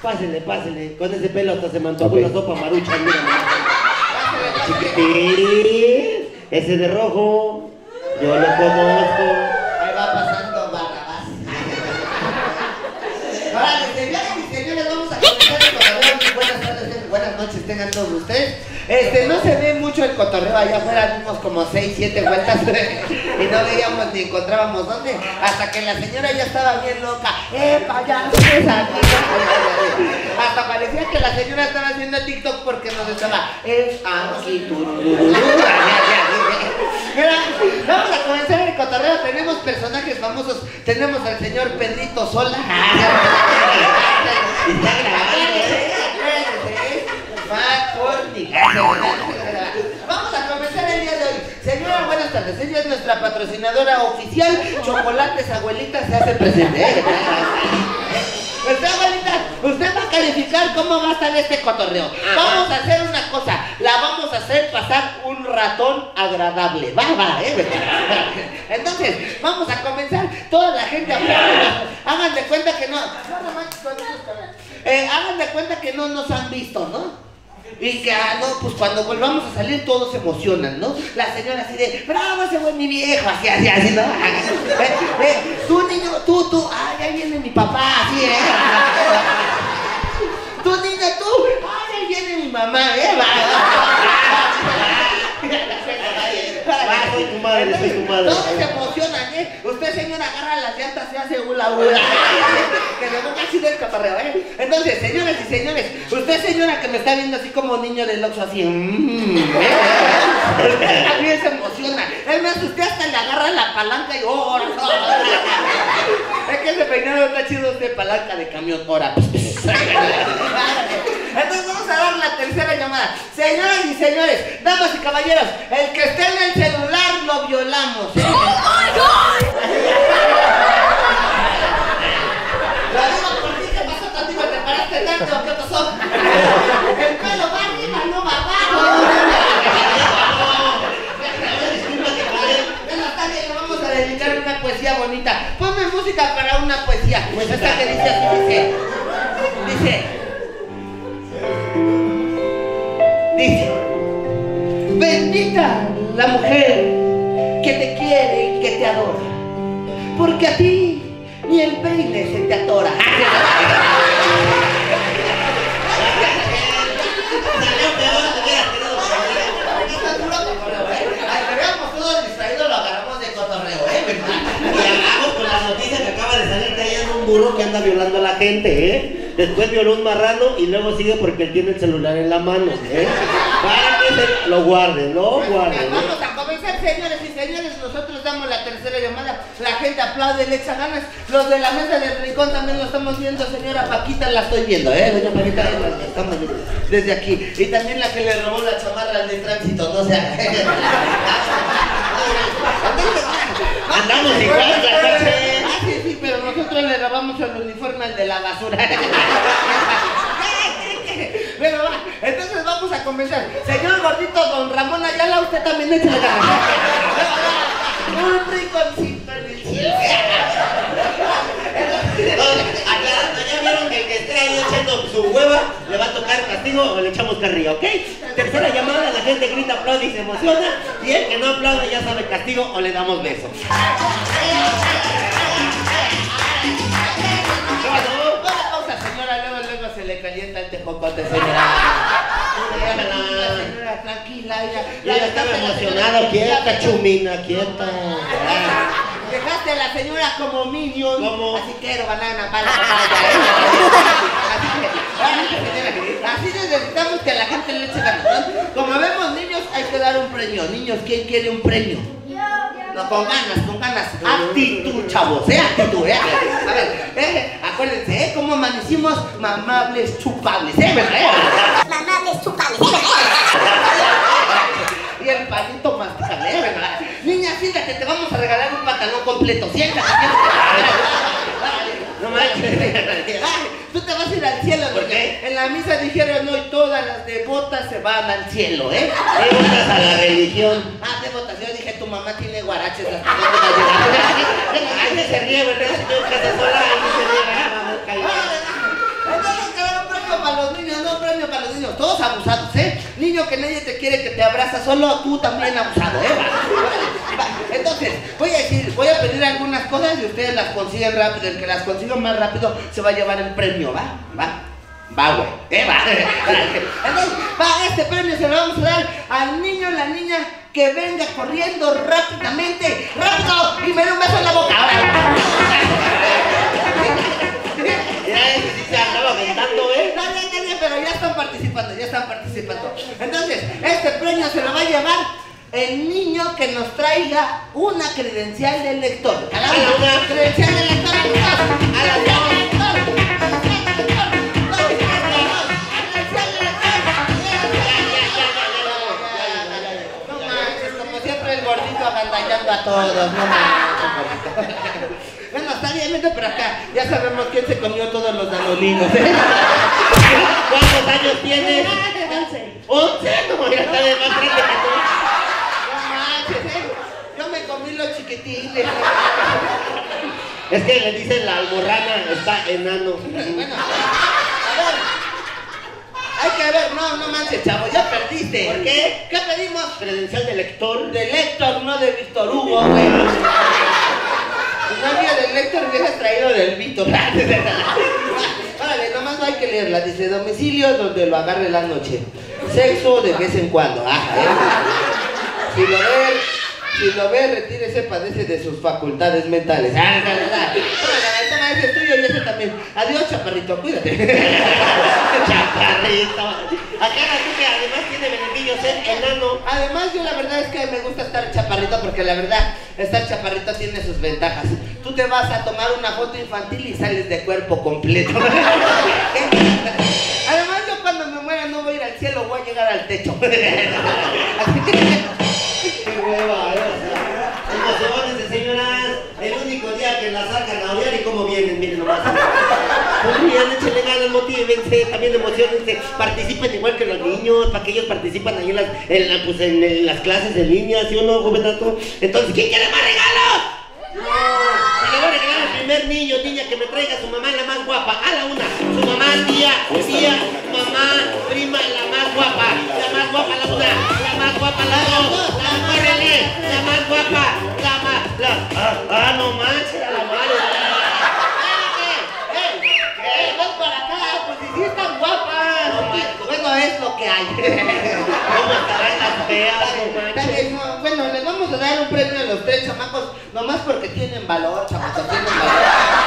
Pásele, pásele. Con ese pelo hasta se me antojó una sopa marucha. Mira, chiquitín. Ese de rojo. Yo lo conozco. Ahí va pasando Barrabás. Ahora, señores y señores, vamos a comenzar el cotorreo. Buenas tardes, buenas noches tengan todos ustedes. No se ve mucho el cotorreo, allá afuera dimos como 6, 7 vueltas y no veíamos ni encontrábamos dónde, hasta que la señora ya estaba bien loca. Payaso, hasta parecía que la señora estaba haciendo TikTok porque nos estaba aquí tururú. Mira, vamos a comenzar el cotorreo. Tenemos personajes famosos. Tenemos al señor Pedrito Sola. Vamos a comenzar el día de hoy. Señora, buenas tardes. Ella es nuestra patrocinadora oficial. Chocolates Abuelita se hace presente. Usted, abuelita, usted va a calificar cómo va a estar este cotorreo. Vamos a hacer una cosa, la vamos a hacer pasar un ratón agradable. Va, Entonces, vamos a comenzar. Toda la gente hagan de cuenta que no. Hagan de cuenta que no nos han visto, ¿no? Y que, no, pues cuando volvamos a salir todos se emocionan, ¿no? La señora así de, bravo, ese fue mi viejo, así, ¿no? Tú, niño, tú, ay, ahí viene mi papá, así, Tú, niño, tú, ay, ahí viene mi mamá, Soy tu madre, soy tu madre. Todos se emocionan, Usted, señora, agarra las llantas y hace hula. Que se ponga así del cotorreo, Entonces, señoras y señores, usted, señora, que me está viendo así como niño del Oxxo, así, usted también se emociona. Es más, usted hasta le agarra la palanca y es que ese peinado está chido de palanca de camión, Entonces vamos a dar la tercera llamada. Señoras y señores, damas y caballeros, el que esté en el celular lo violamos. ¡Oh, my God! La digo por ti, ¿qué pasó contigo? ¿Te paraste tanto? ¿Qué pasó? El pelo va arriba, no va abajo. Le vamos a dedicar una poesía bonita. Ponme música para una poesía. Pues esta que dice así, dice, bendita la mujer que te quiere y que te adora, porque a ti ni el peine se te atora. Todos distraídos lo agarramos de cotorreo, Y hagamos con la noticia que acaba de salir que hay un burro que anda violando a la gente, Después violó un marrano y luego sigue porque él tiene el celular en la mano, Para que se lo guarden, ¿no? Guarden. Vamos a comenzar, señores y señores. Nosotros damos la tercera llamada. La gente aplaude, le echa ganas. Los de la mesa del rincón también lo estamos viendo. Señora Paquita, la estoy viendo, Doña Paquita, la estamos viendo desde aquí. Y también la que le robó la chamarra al de tránsito, no sea. Andamos igual, la noche. Sí, pero nosotros le robamos el uniforme al de la basura. Bueno, va, entonces vamos a comenzar. Señor gordito, don Ramón Ayala, usted también échale ganas. Un rinconcito en el cielo. Aclarando, ya vieron que el que esté ahí echando su hueva le va a tocar castigo o le echamos carrilla, ¿ok? Tercera llamada, la gente grita, aplaude y se emociona. Y el que no aplaude ya sabe castigo o le damos besos. Luego se le calienta el tejocote, señora. Señora, tranquila, ya estaba emocionado, quieta, chumina, quieta. Dejaste a la señora como minion. ¿Cómo? Así quiero banana para Así necesitamos que a la gente le eche ganas. Como vemos niños, hay que dar un premio. Niños, ¿quién quiere un premio? No, con ganas. Actitud, chavos, actitud, A ver, acuérdense, ¿cómo amanecimos? Mamables chupables, ¿verdad? Mamables chupables, Y el palito masticable, ¿verdad? Niña, siéntate, te vamos a regalar un pantalón completo. Siéntate. No manches. Tú te vas a ir al cielo. ¿Por qué? En la misa dijeron hoy todas las devotas se van al cielo, Devotas a la religión. Devotas. Yo dije, tu mamá tiene guaraches hasta dónde va a llegar. Ahí se ríe, ¿verdad? Yo que se sola, ahí se ríe. Entonces, abusados, ¿eh? Niño que nadie te quiere, que te abraza, solo tú también abusado, ¿eh? Va. Entonces, voy a pedir algunas cosas y ustedes las consiguen rápido. El que las consiga más rápido se va a llevar el premio, ¿va? Va, güey. Va. Entonces, este premio se lo vamos a dar al niño o la niña que venga corriendo rápidamente, rápido, y me dé un beso en la boca. Mira, ese sí se andaba aventando, ¿eh? No, pero ya están participando. Entonces, este premio se lo va a llevar el niño que nos traiga una credencial del lector. Una credencial del lector. A las dos. Agandallando a todos, no manches. Bueno, está bien, vete por acá. Ya sabemos quién se comió todos los danolinos. ¿Cuántos años tienes? 11. 11, no, ya está de más grande que tú. No manches, yo me comí los chiquitines. Es que le dicen la almorrana, está enano. Bueno, a ver. Hay que ver, no manches, chavo, ya perdiste. ¿Por qué? ¿Qué pedimos? Credencial de lector. De Lector, no de Víctor Hugo, güey. Si no había del Lector, hubieras traído del Víctor. Órale, nomás no hay que leerla. Dice, domicilio donde lo agarre la noche. Sexo de vez en cuando. Si lo ve, retírese, padece de sus facultades mentales. Toma, ese es tuyo y ese también. Adiós, chaparrito, cuídate. Chaparrito. Acá tú que además tiene beneficios ser enano. Además, yo la verdad es que me gusta estar chaparrito porque la verdad, estar chaparrito tiene sus ventajas. Tú te vas a tomar una foto infantil y sales de cuerpo completo. Además, yo cuando me muera no voy a ir al cielo, voy a llegar al techo. Así que... ¡Qué hueva! Emociones, señoras. El único día que la sacan a odiar y cómo vienen, miren nomás. Sonrían, échenle ganas, motívense, también emocionense, participen igual que los niños, para que ellos participan ahí en las clases en línea, ¿sí o no, gobernato? Entonces, ¿quién quiere más regalos? No, se le va a regalar al primer niño, niña, que me traiga a su mamá, la más guapa. A la una, su mamá, tía, mamá, prima, la más guapa, la una, la más guapa, la dos, la más guapa, no manches, a la madre. ¡Ven para acá! Pues si sí están guapas. Bueno, es lo que hay. ¿Cómo estarán las feas, no manches? Bueno, les vamos a dar un premio a los tres chamacos, nomás porque tienen valor, chamacos, tienen valor.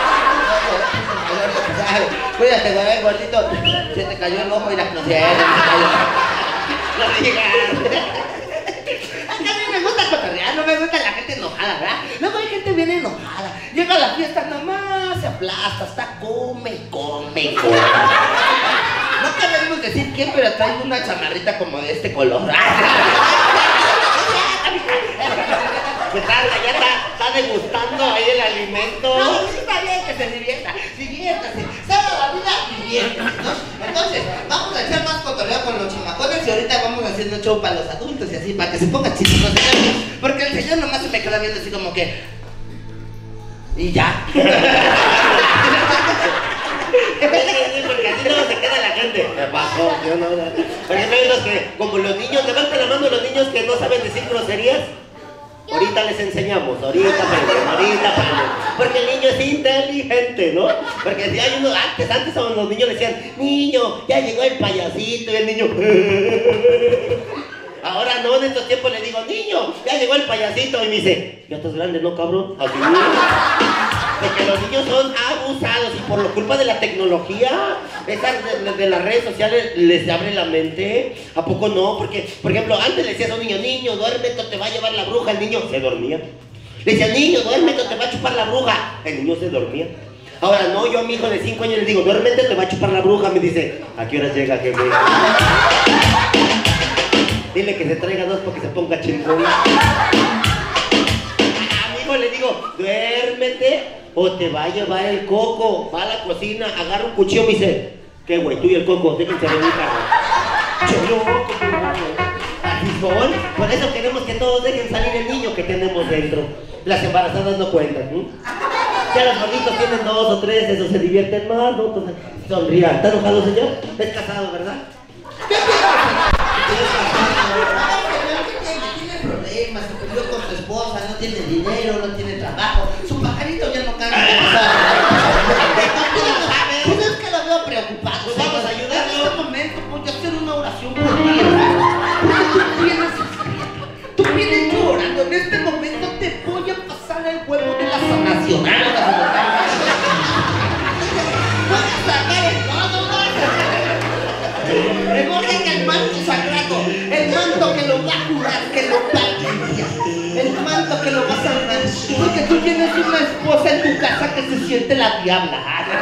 Cuídate, güey, gordito. Se te cayó el ojo y la crucera. No digas. A mí me gusta cotorrear, no me gusta la gente enojada, ¿verdad? Luego hay gente bien enojada. Llega a la fiesta, nomás se aplasta, hasta come. No queremos decir quién, pero traigo una chamarrita como de este color. ¿Qué tal? Ya está degustando ahí el alimento. No, sí está bien que se diviértase. Toda la vida diviértase, ¿no? Entonces, vamos a echar más cotorreo con los chamacones y ahorita vamos haciendo show para los adultos y así, para que se pongan chistosos, señor. Porque el señor nomás se me queda viendo así como que... Y ya. Porque así no se queda la gente. Bajo, yo no. Por ejemplo, hay los que, como los niños, levanten la mano los niños que no saben decir groserías. Ahorita les enseñamos, ahorita aprenden. Porque el niño es inteligente, ¿no? Porque si hay uno, antes los niños le decían, niño, ya llegó el payasito, y el niño. Ahora no, en estos tiempos le digo, niño, ya llegó el payasito, y me dice, ya estás grande, ¿no, cabrón? Así. Porque los niños son abusados y por la culpa de la tecnología, esas de las redes sociales les abre la mente. ¿A poco no? Porque, por ejemplo, antes le decías a un niño, duérmete o te va a llevar la bruja. El niño se dormía. Le decía, niño, duérmete o te va a chupar la bruja. El niño se dormía. Ahora no, yo a mi hijo de 5 años le digo, duérmete o te va a chupar la bruja. Me dice, ¿a qué horas llega, jefe? Dile que se traiga 2 para que se ponga chingón. A mi hijo le digo, duérmete o te va a llevar el coco. Va a la cocina, agarra un cuchillo y me dice, ¿qué güey? Tú y el coco, déjense venir, carro. Así son. Por eso queremos que todos dejen salir el niño que tenemos dentro. Las embarazadas no cuentan, ¿no? Ya los gorditos tienen 2 o 3, eso se divierten más, ¿no? Entonces, sonrían. ¿Está enojado, señor? Es casado, ¿verdad? ¿Qué tienes una esposa en tu casa que se siente la diabla.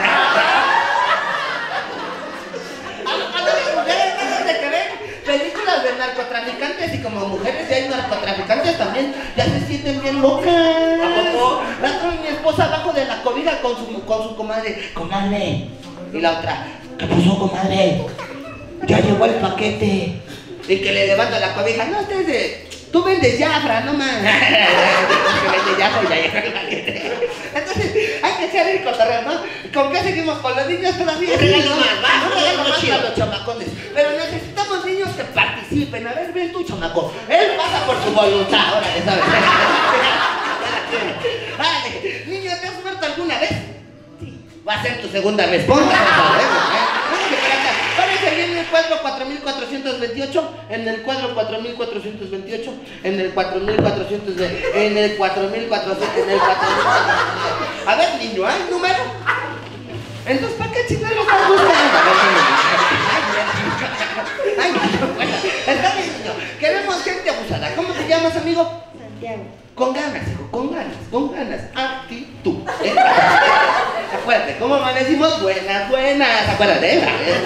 A las mujeres tienen de que ver películas de narcotraficantes y como mujeres ya hay narcotraficantes también, ya se sienten bien locas. ¿A poco? La otra mi esposa abajo de la cobija con su comadre. Comadre. Y la otra, ¿qué pasó, comadre? Ya llegó el paquete. Y que le levanta la cobija. No, tú vendes Jafra, no más. Que vende Jafra y ya llegó el paquete. Entonces, hay que echar el cotorreo, ¿no? ¿Con qué seguimos? ¿Con los niños todavía? Un regalo más, va, un regalo un más chido. para los chamacones. Pero necesitamos niños que participen. A ver, ven tú, chamaco. Él pasa por su voluntad, órale, ¿sabes? Vale, niño, ¿te has muerto alguna vez? Sí. Va a ser tu segunda vez. Ponte, por favor, Párese ahí en el cuadro 4428, en el cuadro 4428, en el 4400, en el 4400, en el 4400. A ver, niño, ¿hay número? Entonces, ¿para qué chingados estás buscando? Ay, bueno, está bien, niño. Queremos gente abusada. ¿Cómo te llamas, amigo? Santiago. Con ganas, hijo, con ganas. Actitud. Acuérdate, ¿cómo amanecimos? Buenas, buenas. Acuérdate,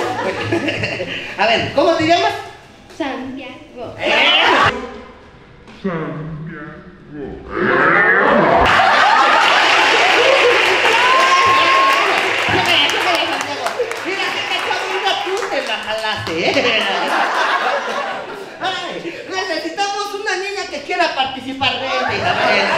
A ver, ¿cómo te llamas? Santiago. Mira, que te echaba una cruz en la jalaste, Ay, necesitamos una niña que quiera participar de ella.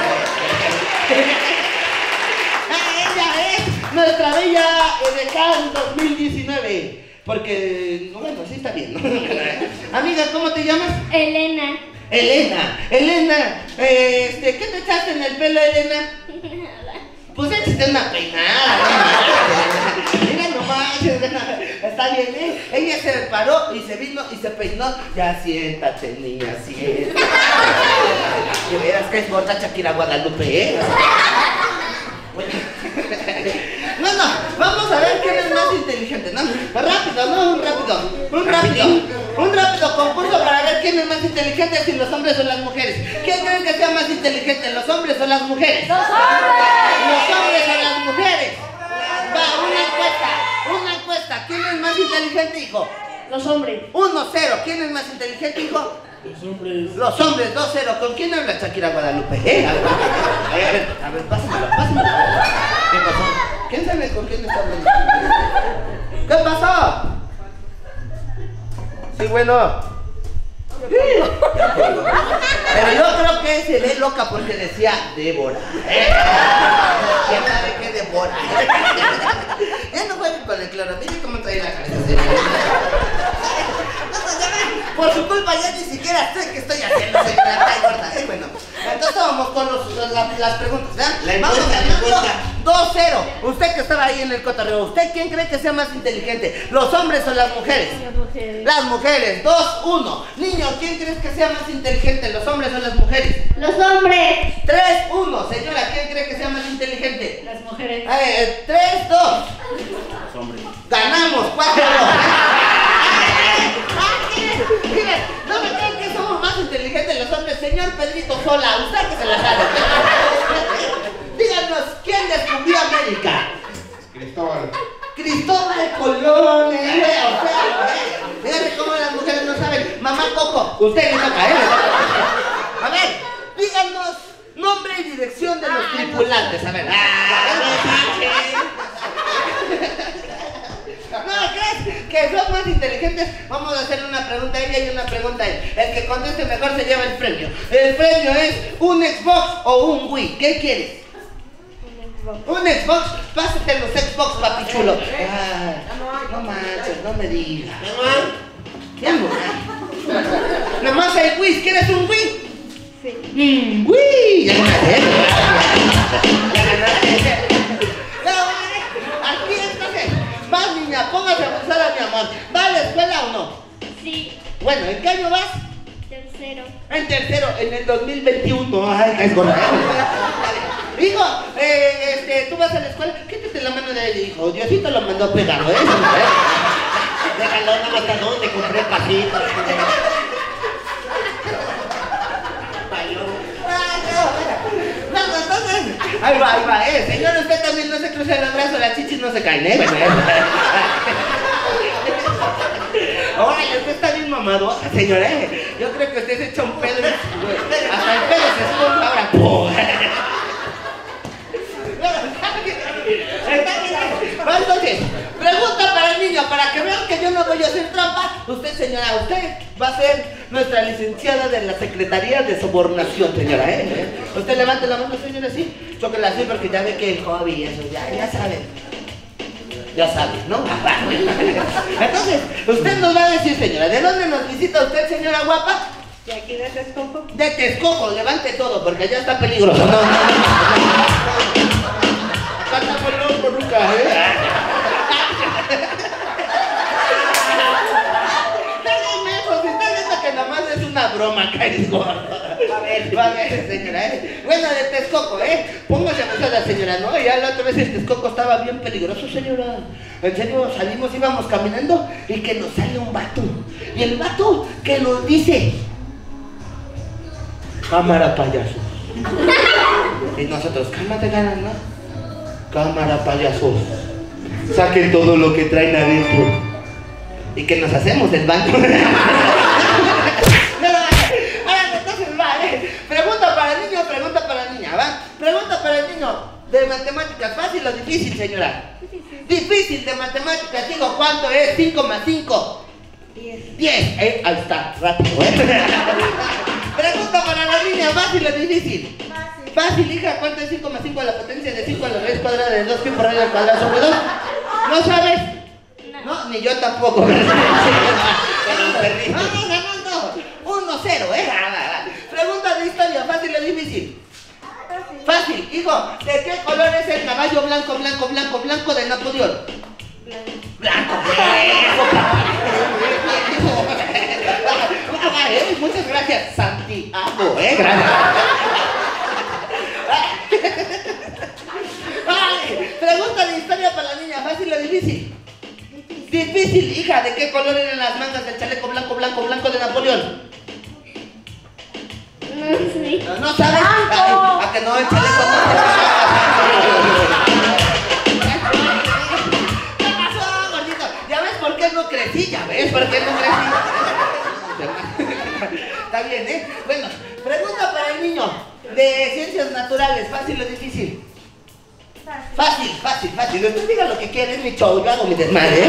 Ella es nuestra bella Edecán 2019. Porque, bueno, sí está bien, ¿no? Amiga, ¿cómo te llamas? Elena. Elena, ¿qué te echaste en el pelo, Elena? Pues échate una peinada. Mira nomás, está bien, ¿eh? Ella se paró y se vino y se peinó. Ya siéntate, niña, siéntate. De veras que es gorda Shakira Guadalupe, ¿eh? No, vamos a ver quién es más inteligente, ¿no? Rápido, ¿no? Un rápido concurso para ver quién es más inteligente, si los hombres o las mujeres. ¿Quién creen que sea más inteligente, los hombres o las mujeres? ¡Los hombres o las mujeres! Va, una encuesta. ¿Quién es más inteligente, hijo? Los hombres. 1-0. ¿Quién es más inteligente, hijo? Los hombres, 2-0. ¿Con quién habla Shakira Guadalupe? A ver, pásamelo. ¿Qué pasó? ¿Quién sabe con quién está hablando? ¿Qué pasó? Sí, bueno. Pero yo creo que se ve loca porque decía Débora. ¿Quién sabe qué Débora? Ya no jueguen con el cloro. Mire cómo trae la cabeza. Por su culpa ya ni siquiera sé qué estoy haciendo, señora. Está gorda, bueno. Entonces vamos con las preguntas, ¿verdad? La encuesta. 2-0. Usted que estaba ahí en el cotorreo, ¿usted quién cree que sea más inteligente? ¿Los hombres o las mujeres? Las mujeres. Las mujeres. 2-1. Niño, ¿quién crees que sea más inteligente? ¿Los hombres o las mujeres? Los hombres. 3-1. Señora, ¿quién cree que sea más inteligente? Las mujeres. 3-2. Los hombres. Ganamos 4-2. Miren, no me crean que somos más inteligentes los hombres, señor Pedrito Sola, usted que se la sabe. Díganos, ¿quién descubrió América? Cristóbal Colón, o sea, díganme cómo las mujeres no saben. Mamá Coco, usted le toca, A ver, díganos nombre y dirección de los tripulantes, a ver. No, ¿crees que son más inteligentes? Vamos a hacer una pregunta a ella y una pregunta a él. El que conteste mejor se lleva el premio. El premio es un Xbox o un Wii. ¿Qué quieres? Un Xbox. Pásate los Xbox, papi chulo. No manches, no me digas. Ya no hay. Nomás hay Wii. ¿Quieres un Wii? Sí. Wii. Ya ganaste. Aquí entonces. Vas, niña, póngase a pensar a mi amor. ¿Va a la escuela o no? Sí. Bueno, ¿en qué año vas? Tercero. En tercero, en el 2021. Ay, qué es gorda. Hijo, tú vas a la escuela, quítate la mano de él, hijo. Diosito lo mandó pegado, Déjalo, no hasta dónde compré pasitos. No, entonces, Ahí va, señor, usted también no se cruza los brazos, las chichis no se caen, Bueno, órale, usted está bien mamado, señor, Yo creo que usted se echa un pedo, hasta el pedo se esconde ahora. ¡Pum! Entonces, pregunta para el niño, para que vean que yo no voy a hacer trampa. Usted, señora, usted va a ser nuestra licenciada de la Secretaría de Sobornación, señora, Usted levante la mano, señora, así. Chóquela así porque ya ve que el hobby y eso, ya saben. Ya saben, ¿no? Entonces, usted nos va a decir, señora, ¿de dónde nos visita usted, señora guapa? ¿De aquí de Texcoco? De Texcoco, levante todo, porque allá está peligroso. No. Acá está por nunca, Está viendo que nomás es una broma, caes gordo. Va a ver, señora, Bueno, de Texcoco, Póngase abusada, señora, ¿no? Ya la otra vez el Texcoco estaba bien peligroso, señora. En serio, salimos, íbamos caminando y que nos sale un vato. Y el vato que nos dice: cámara, payasos. Y nosotros, cálmate, ganas, ¿no? Cámara, payasos. Saquen todo lo que traen adentro. ¿Y qué nos hacemos del banco? Pregunta para el niño, pregunta para la niña, ¿va? Pregunta para el niño de matemáticas, ¿fácil o difícil, señora? Difícil de matemáticas, digo, ¿cuánto es 5 más 5? 10. Ahí está, rápido, Pregunta para la niña, ¿fácil o difícil? Fácil, hija, ¿cuánto es 5 más 5 a la potencia de 5 a la raíz cuadrada de 2 pi por radio al cuadrado sobre 2? ¿No sabes? No, ni yo tampoco. No. 1-0, Pregunta de historia, ¿fácil o difícil? Fácil, hijo, ¿de qué color es el caballo blanco de Napoleón? Blanco. Muchas gracias, Santiago, Gracias. Pregunta de historia para la niña, ¿fácil o difícil? Difícil, hija, ¿de qué color eran las mangas del chaleco blanco de Napoleón? No sé. ¿No sabes? ¿A que no el chaleco ¿Qué pasó, gordito? ¿Ya ves por qué no crecí? ¿Ya ves por qué no crecí? Está bien, Bueno, pregunta para el niño de ciencias naturales, ¿fácil o difícil? Fácil. Usted diga lo que quiere, es mi show, yo hago mi desmadre,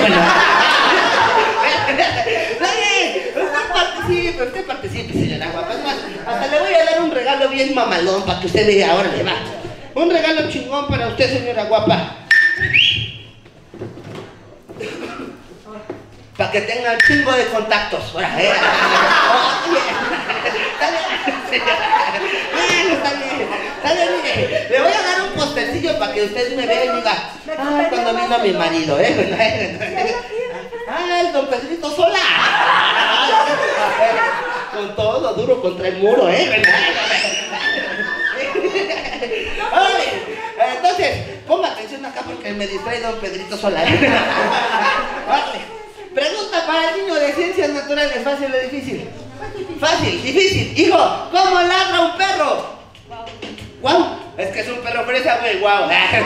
Usted participe, señora guapa. Es más, hasta le voy a dar un regalo bien mamalón para que usted vea, ahora le va. Un regalo chingón para usted, señora guapa. Para que tenga un chingo de contactos. Ahora, Está bien, mire. Le voy a dar un postercillo para que usted me vea y diga: ah, cuando vino mi marido, Ah, el don Pedrito Sola. Con todo duro contra el muro, Entonces, ponga atención acá porque me distrae don Pedrito Sola. Pregunta para el niño de ciencias naturales, ¿fácil o difícil? Fácil, difícil. Hijo, ¿cómo ladra un perro? Guau. Es que es un perro fresa, güey, guau.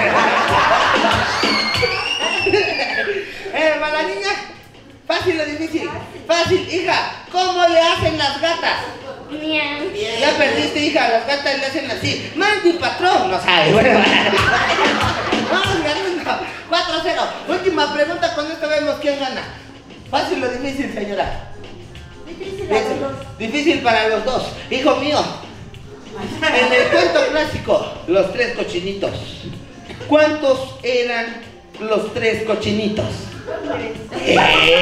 Para la niña, ¿fácil o difícil? Fácil, hija. ¿Cómo le hacen las gatas? Miau. Ya perdiste, hija. Las gatas le hacen así. Mandy patrón, no sabe. Bueno, vamos ganando. 4-0. Última pregunta, con esto vemos quién gana. ¿Fácil o difícil, señora? Difícil para los dos. Hijo mío, en el cuento clásico, los 3 cochinitos, ¿cuántos eran los 3 cochinitos? 3.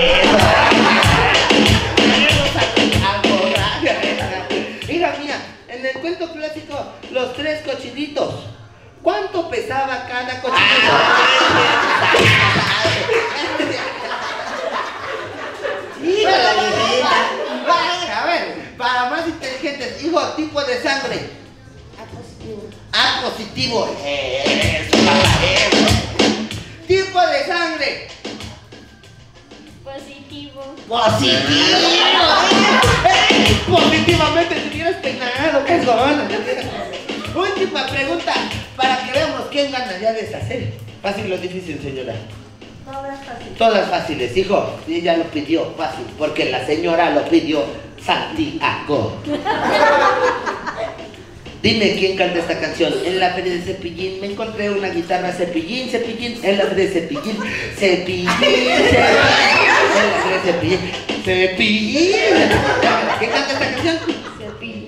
Hija mía, en el cuento clásico, los 3 cochinitos, ¿cuánto pesaba cada cochinito? A ver, para más inteligentes, hijo, tipo de sangre. A positivo. Eso, tipo de sangre. Positivo. Positivo. Positivamente te hubieras peinado, qué zona. Última pregunta para que veamos quién gana ya de esta serie. Fácil o difícil, señora. Todas fáciles. Todas fáciles, hijo. Y ella lo pidió fácil, porque la señora lo pidió Santiago. Dime quién canta esta canción. En la feria de Cepillín me encontré una guitarra Cepillín, Cepillín. En la feria de Cepillín, Cepillín, Cepillín. En la feria de Cepillín, Cepillín. ¿Quién canta esta canción? Cepillín.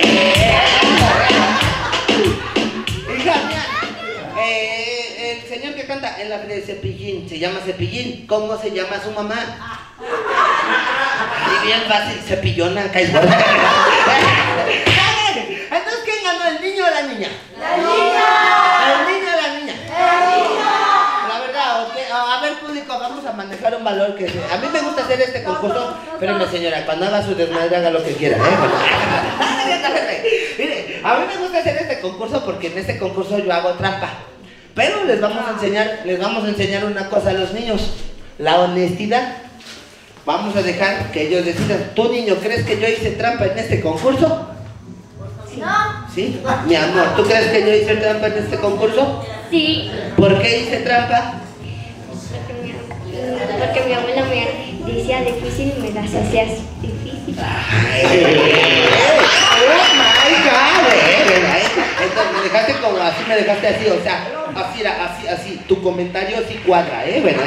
Hija mía, el señor que canta en la feria de Cepillín se llama Cepillín. ¿Cómo se llama su mamá? Y bien fácil, Cepillona. Entonces, ¿quién ganó, el niño o la niña? La niña. ¿El niño o la niña? La niña. La verdad, okay. A ver, público, vamos a manejar un valor que... A mí me gusta hacer este concurso, pero mi señora, cuando haga su desmadre, haga lo que quiera, Mire, a mí me gusta hacer este concurso porque en este concurso yo hago trampa. Pero les vamos a enseñar una cosa a los niños. La honestidad. Vamos a dejar que ellos decidan. ¿Tú, niño, crees que yo hice trampa en este concurso? No. ¿Sí? Mi amor, ¿tú crees que yo hice trampa en este concurso? Sí. ¿Por qué hice trampa? Porque mi abuela me decía difícil y me las hacía difícil. Oh my God, entonces me dejaste como así, me dejaste así, o sea, así era, así, tu comentario sí cuadra, bueno,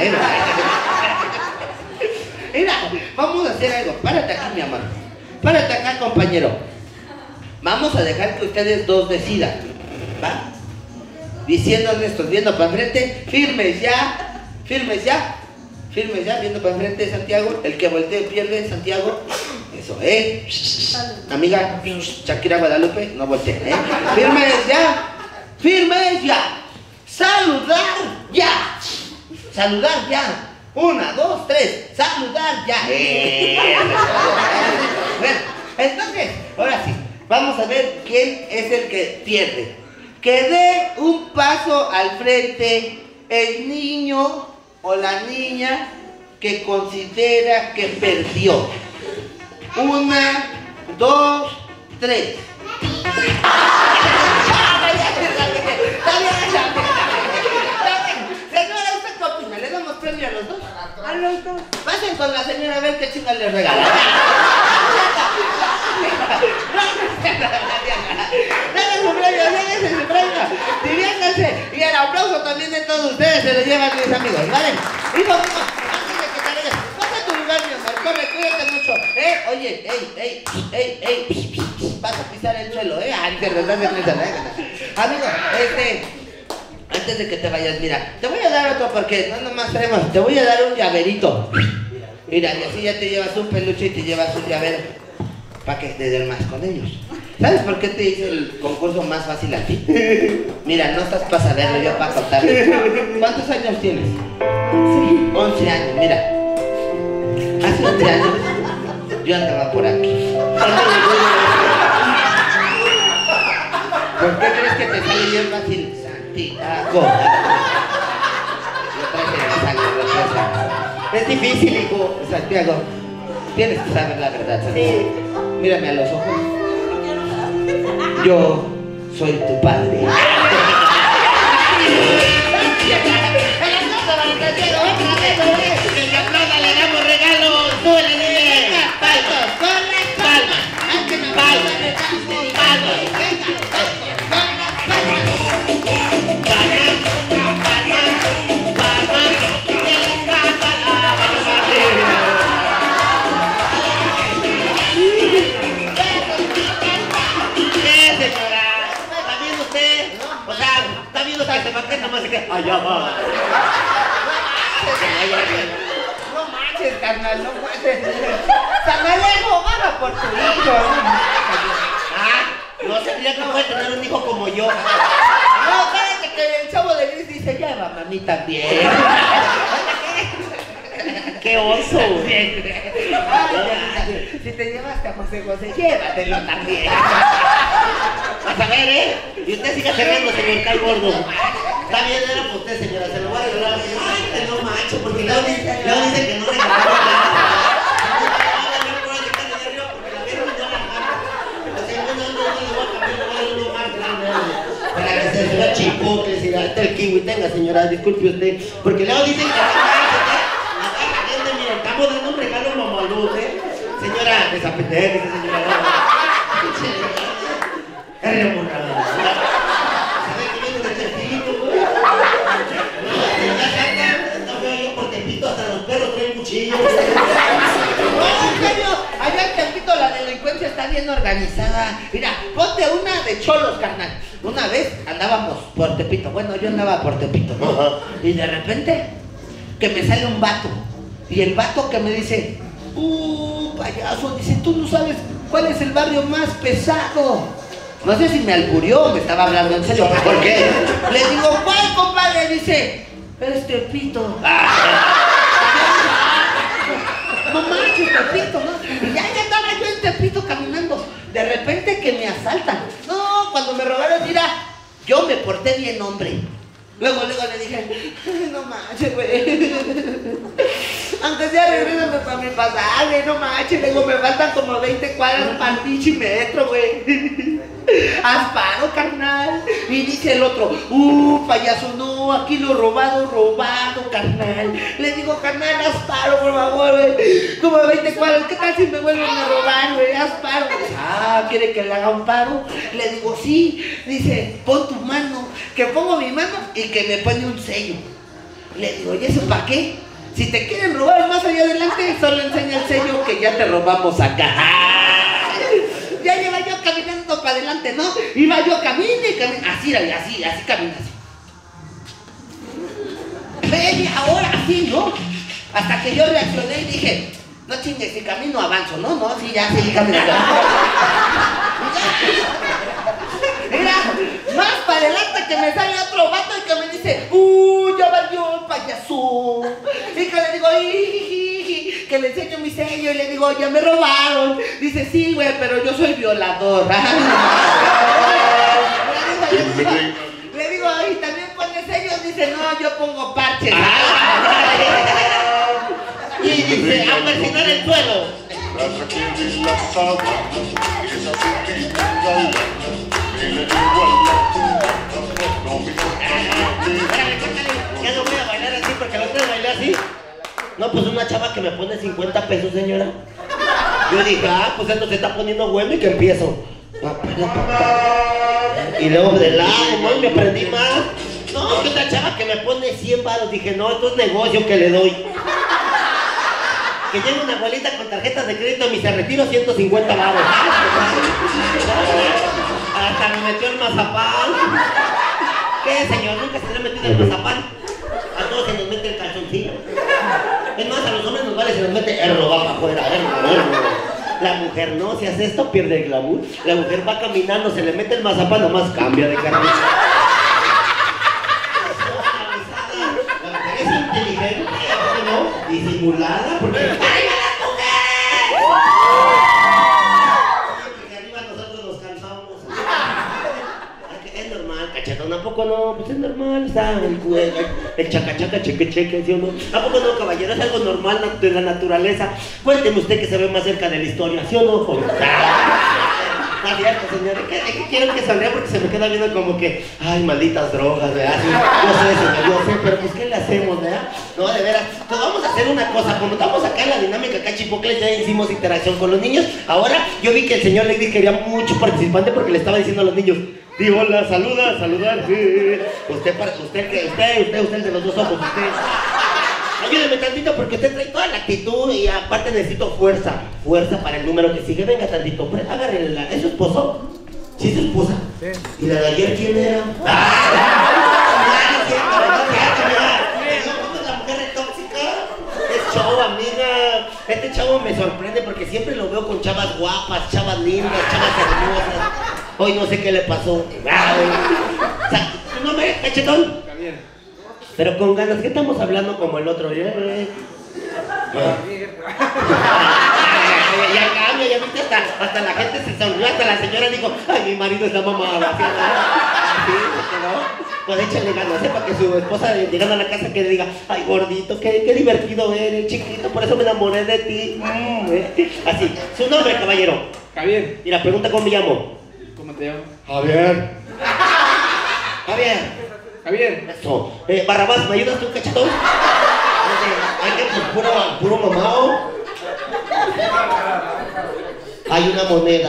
Mira, vamos a hacer algo, párate aquí, mi amor, párate acá, compañero. Vamos a dejar que ustedes dos decidan, ¿va? Diciendo estos, viendo para enfrente, firmes ya, viendo para enfrente, Santiago. El que voltee pierde, Santiago. Eso, amiga, Shakira Guadalupe, no voltee, firmes ya, saludar ya, 1, 2, 3, saludar ya. Bueno, entonces, ahora sí, vamos a ver quién es el que pierde. Que dé un paso al frente el niño o la niña que considera que perdió. 1, 2, 3. Señora, ¿usted qué opina? ¿Le damos premio a los dos? A los dos. Pasen con la señora a ver qué chinga les regala. Denle su premio. Diviértanse. Y el aplauso también de todos ustedes se lo llevan mis amigos, ¿vale? Hijo, antes de que te vayas, pasa a tu lugar, mi amor, corre, cuídate mucho. Oye, vas a pisar el suelo, antes de amigo, antes de que te vayas, mira, te voy a dar otro porque no nomás traemos, te voy a dar un llaverito. Mira, y así ya te llevas un peluche y te llevas un llavero para que te den más con ellos. ¿Sabes por qué te hice el concurso más fácil a ti? Mira, no estás para saberlo, yo para contarle. ¿Cuántos años tienes? 11 años, mira. Hace 11 años yo andaba por aquí. ¿Por qué crees que te sale bien fácil? Santiago. Es difícil, hijo. Santiago, tienes que saber la verdad, Santiago. Mírame a los ojos. Yo soy tu padre. Que aplauda, le damos regalos. Súbele, niña. Palmas, allá va. No manches, carnal, no puedes. San Alejo, baja por tu hijo. No sabía que puede tener un hijo como yo. No, espérate que el chavo de Gris dice, llévame a mí también. ¡Qué oso! Si te llevaste a José José, llévatelo también. Vas a ver, Y usted sigue teniendo, señor Cal Gordo. Está bien, era por usted, señora, se lo voy a regalar. Ay, no macho, porque luego dice que no regalamos nada. Para que se vea chido. chipocles, y hasta el kiwi. Tenga, señora, disculpe usted. Porque luego dicen que la gente, mira, estamos dando un regalo mamalú, ¿eh? Señora, desapetece, señora. ¿Sabe que viene de Tepito, güey? No veo yo por Tepito, hasta los perros traen cuchillos. No, en serio, allá en Tepito la delincuencia está bien organizada. Mira, ponte una de cholos, carnal. Una vez andábamos por Tepito, bueno, yo andaba por Tepito, ¿no? Y de repente, que me sale un vato. Y el vato que me dice, payaso, dice, tú no sabes cuál es el barrio más pesado. No sé si me alburió o me estaba hablando en serio. ¿Por qué? Le digo, ¿cuál, compadre? Dice, es Tepito. No manches, Tepito, ¿no? Y ya andaba yo en Tepito caminando. De repente que me asaltan. No, cuando me robaron, mira, yo me porté bien, hombre. Luego le dije, no manches, güey. Aunque sea regrésame para mi pasaje, no manches. Luego me faltan como 20 cuadras para el pinche metro, güey. Haz paro, carnal. Y dice el otro, payaso, no, aquí lo robado, carnal. Le digo, carnal, haz paro, por favor, güey. Como 20 cuadras, ¿qué tal si me vuelven a robar, güey? Haz paro. ¿Quiere que le haga un paro? Le digo, sí. Dice, pon tu mano. Que pongo mi mano y que me pone un sello. Le digo, ¿y eso para qué? Si te quieren robar más allá adelante, solo enseña el sello que ya te robamos acá. Ya iba yo caminando para adelante, ¿no? Iba yo camine y camine. Así camina así. Media hora así, ¿no? Hasta que yo reaccioné y dije, no chingues, si camino avanzo, ¿no? No, sí, ya seguí caminando. Mira, más para adelante que me sale otro vato y que me dice, ya valió, payaso. Y que le digo, que le enseño mi sello y le digo, ya me robaron. Dice, sí, güey, pero yo soy violador. Le digo, y también pone sellos. Dice, no, yo pongo parches. Y dice, a persinar el suelo. Ya no voy a bailar así porque la otra vez bailé así. No, pues una chava que me pone 50 pesos, señora. Yo dije, pues esto se está poniendo bueno y que empiezo. Y luego de lado, ¿no? Y me aprendí más. No, que otra chava que me pone 100 varos. Dije, no, esto es negocio que le doy. Que llega una abuelita con tarjetas de crédito y me retiro 150 varos. Hasta me metió el mazapán. ¿Qué, señor? ¿Nunca se le ha metido el mazapán? A todos se nos mete el calzoncillo. Es más, a los hombres nos vale, se nos mete el roba para afuera. La mujer no, si hace esto pierde el glamour. La mujer va caminando, se le mete el mazapán, nomás cambia de carne. La mujer es inteligente, ¿no? Disimulada, porque... ¡Arriba las mujeres! Porque arriba nosotros nos cansamos. Es normal, cachetón, ¿a poco no? Pues es normal, está el chacachaca, cheque, ¿sí o no? ¿A poco no, caballero? Es algo normal de la naturaleza. Cuénteme usted que se ve más cerca de la historia, ¿sí o no, joven? No, cierto, señor. Es que quiero que sonría porque se me queda viendo como que, ay, malditas drogas, ¿verdad? Sí, yo sé, señor, yo sé, pero pues, ¿qué le hacemos, verdad? No, de veras. Pues vamos a hacer una cosa. Como estamos acá en la dinámica, acá Chipocles, ya hicimos interacción con los niños. Ahora, yo vi que el señor Lady quería mucho participante porque le estaba diciendo a los niños, digo, hola, saludar. Sí. Usted, el de los dos ojos, usted. Ayúdeme tantito porque usted trae toda la actitud y aparte necesito fuerza. Fuerza para el número que sigue. Venga tantito, agárrele ¿es su esposo? ¿Sí es su esposa? Sí. ¿Y la de ayer quién era? ¿Cómo es la mujer tóxica? Es show, amiga. Este chavo me sorprende porque siempre lo veo con chavas guapas, chavas lindas, chavas hermosas. Hoy no sé qué le pasó. ¿Tu nombre es cachetón? Pero con ganas, ¿qué estamos hablando como el otro día? Ya cambia, ya viste, hasta la gente se sonrió, hasta la señora dijo, ay, mi marido está mamado, así, ¿no? Pues échale ganas, para que su esposa llegando a la casa que le diga, ay, gordito, qué divertido eres, chiquito, por eso me enamoré de ti. Así, su nombre, caballero. Javier. Y la pregunta, ¿cómo me llamo? ¿Cómo te llamas? Javier. Javier. Eso. Barrabás, ¿me ayudas tú, cachetón? Hay que puro mamao. Hay una moneda.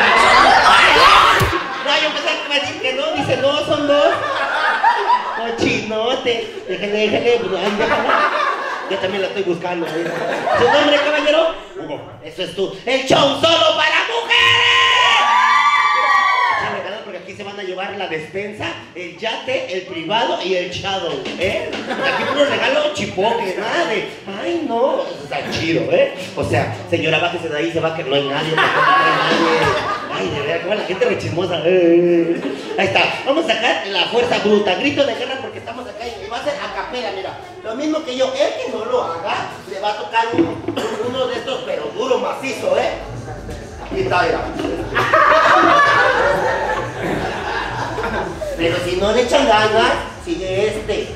No, yo pensé que iba a decir que no. Dice, no, son dos. Cochinote. Déjale, pues, ay, déjala. Yo también la estoy buscando. ¿Su nombre, caballero? Hugo. Eso es tú. ¡El show solo para mujeres! Échale ganas porque aquí se van a llevar la despensa, el yate, el privado y el shadow, ¿eh? Aquí puro regalo chipoque, nada de... Ay, no, eso está chido, ¿eh? O sea, señora, bájese de ahí, se va que no hay nadie, no hay nadie. Ay, de verdad, como la gente rechismosa. Ahí está, vamos a sacar la fuerza bruta, grito de guerra porque estamos acá y va a ser a capela, mira. Lo mismo que yo, el que no lo haga, le va a tocar uno de estos, pero duro, macizo, ¿eh? Aquí está, mira. Pero si no le echan ganas, sigue este.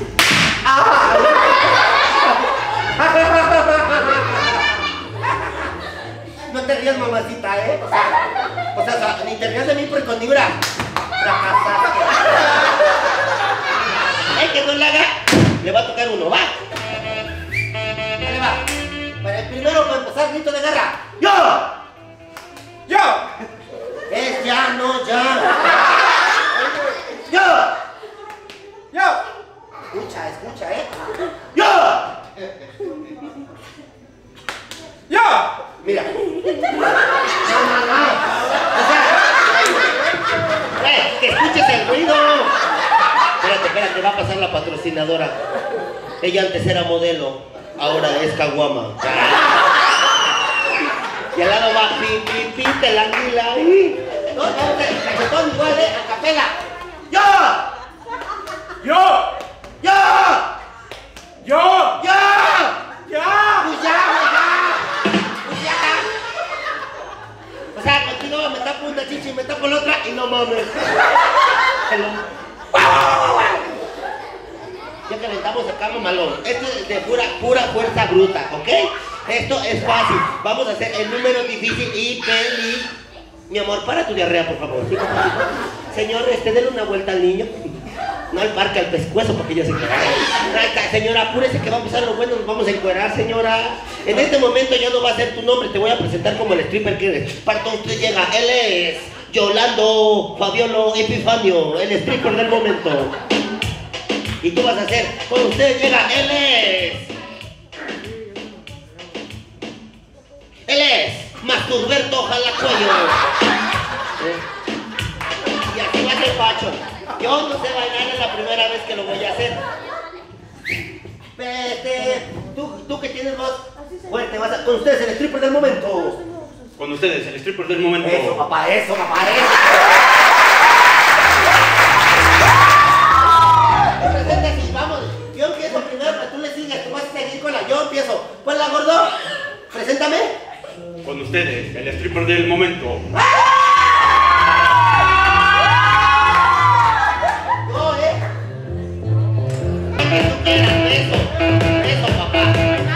No te rías, mamacita, ¿eh? O sea, ni te rías de mí porque conmigo era fracasaste. El que no le haga, le va a tocar uno, va. Dale, va. Para el primero, para empezar, grito de guerra. ¡Yo! Es ya, no ya. ¡Yo! Escucha, ¿eh? ¡Yo! Mira. No. O sea, que escuches el ruido. Espérate, va a pasar la patrocinadora. Ella antes era modelo, ahora es caguama. Y al lado va pi, la anguila. No, el cachetón igual, a capela. ¡Yo! O sea, contigo me tapo una chichi y me tapo la otra y no mames. Ya calentamos acá, mamalón. Esto es de pura fuerza bruta, ¿ok? Esto es fácil. Vamos a hacer el número difícil y peli. Mi amor, para tu diarrea, por favor. ¿Sí? Señor, denle una vuelta al niño. No al parque, al pescuezo, porque ya se queda. Señora, apúrese que va a empezar lo bueno, nos vamos a encuerar, señora. En este momento ya no va a ser tu nombre, te voy a presentar como el stripper que eres. Para todo usted llega, él es Yolando Fabiolo Epifanio, el stripper del momento. Y tú vas a hacer, con usted llega, él es Masturberto Jalacuello. Y así va a ser Pacho. Yo no sé bailar, es la primera vez que lo voy a hacer. Tú que tienes voz fuerte, con ustedes el stripper del momento. Con ustedes, el stripper del momento. Eso, papá. Presenta así, vamos. Yo empiezo primero, pero tú le sigues, tú vas a seguir con la. Yo empiezo. Pues la gordo, preséntame. Con ustedes, el stripper del momento. Eso, papá.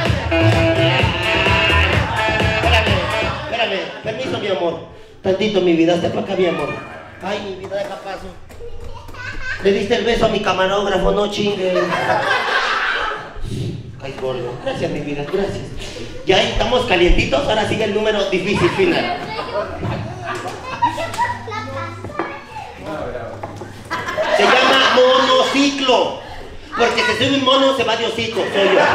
Espérame, permiso, mi amor. Tantito, mi vida, hasta para acá, mi amor. Ay, mi vida, deja paso. Le diste el beso a mi camarógrafo, no chingue. Ay, gordo. Gracias, mi vida, gracias. Ya estamos calientitos, ahora sigue el número difícil final. Se llama monociclo. Porque se sube un mono, se va de hocico, soy yo.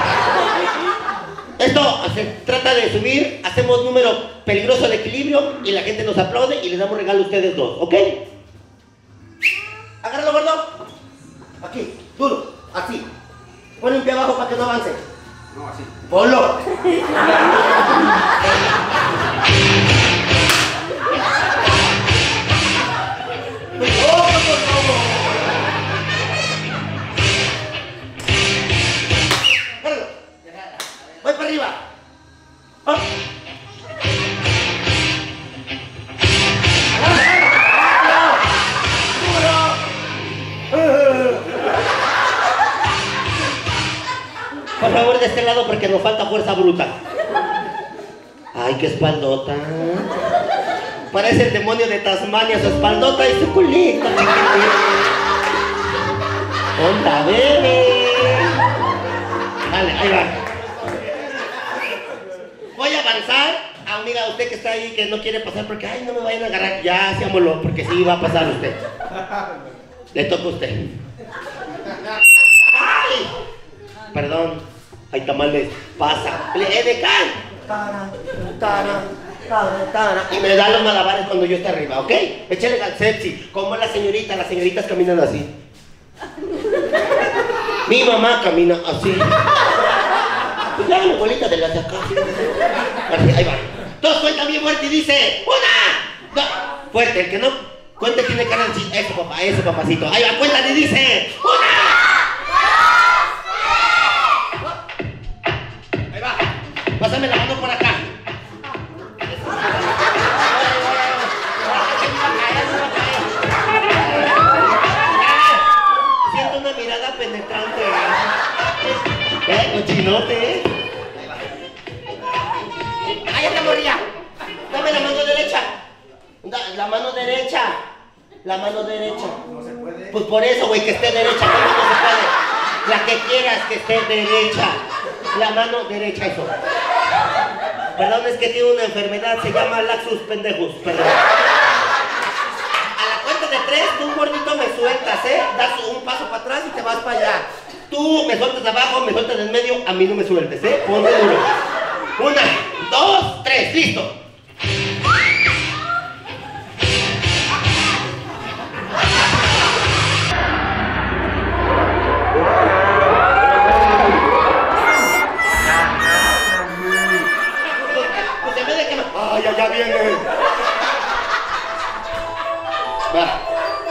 Esto se trata de subir, hacemos número peligroso de equilibrio y la gente nos aplaude y les damos regalo a ustedes dos, ¿ok? Agárralo, gordo. Aquí, duro, así. Pon un pie abajo para que no avance. No, así. Ponlo. Voy para arriba. ¡Oh! Por favor, de este lado porque nos falta fuerza bruta. Ay, qué espaldota. Parece el demonio de Tasmania, su espaldota y su culito. ¡Onda, bebé! Dale, ahí va. Voy a avanzar. Amiga, usted que está ahí, que no quiere pasar porque, ay, no me vayan a agarrar. Ya, hacémoslo, porque sí va a pasar usted. Le toca a usted. ¡Ay! Perdón. Hay tamales. Pasa. ¡Edecán! Tara, tara, tara, tara. Y me da los malabares cuando yo esté arriba, ¿ok? Échale al sepsi. Como las señoritas caminan así. Mi mamá camina así. Pues ya la abuelita de las de acá. Ahí va. Todos cuentan bien fuerte y dice: ¡una! ¡Dos! Fuerte, el que no cuente tiene cara de decir: eso, papá, eso, papacito. Ahí va, cuentan y dice: ¡una! Ahí va. Pásame la mano por acá. Siento una mirada penetrante. Cochinote. ¡Ay, esta morilla! Dame la mano derecha. La mano derecha. La mano derecha. No se puede. Pues por eso, güey, que esté derecha. ¿Cómo no se puede? La que quieras que esté derecha. La mano derecha, eso. Perdón, es que tiene una enfermedad, se llama laxus pendejus. Perdón. A la cuenta de 3, tú, gordito, me sueltas, ¿eh? Das un paso para atrás y te vas para allá. Tú me sueltas abajo, me sueltas en medio, a mí no me sueltes, ¿eh? Ponte duro. 1, 2, 3, listo. Pues en vez de que me... ¡Ay, ya viene! Va.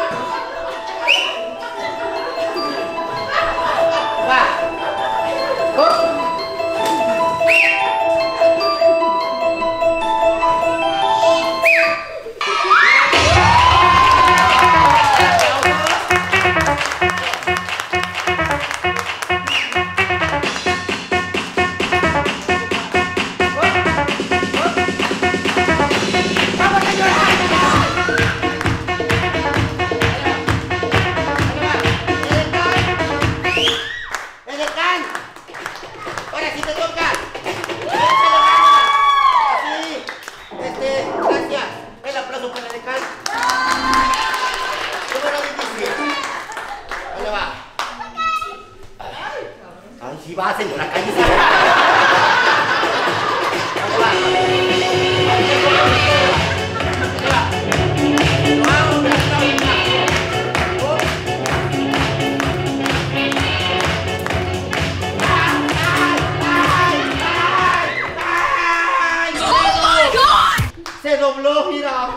Se dobló, mira.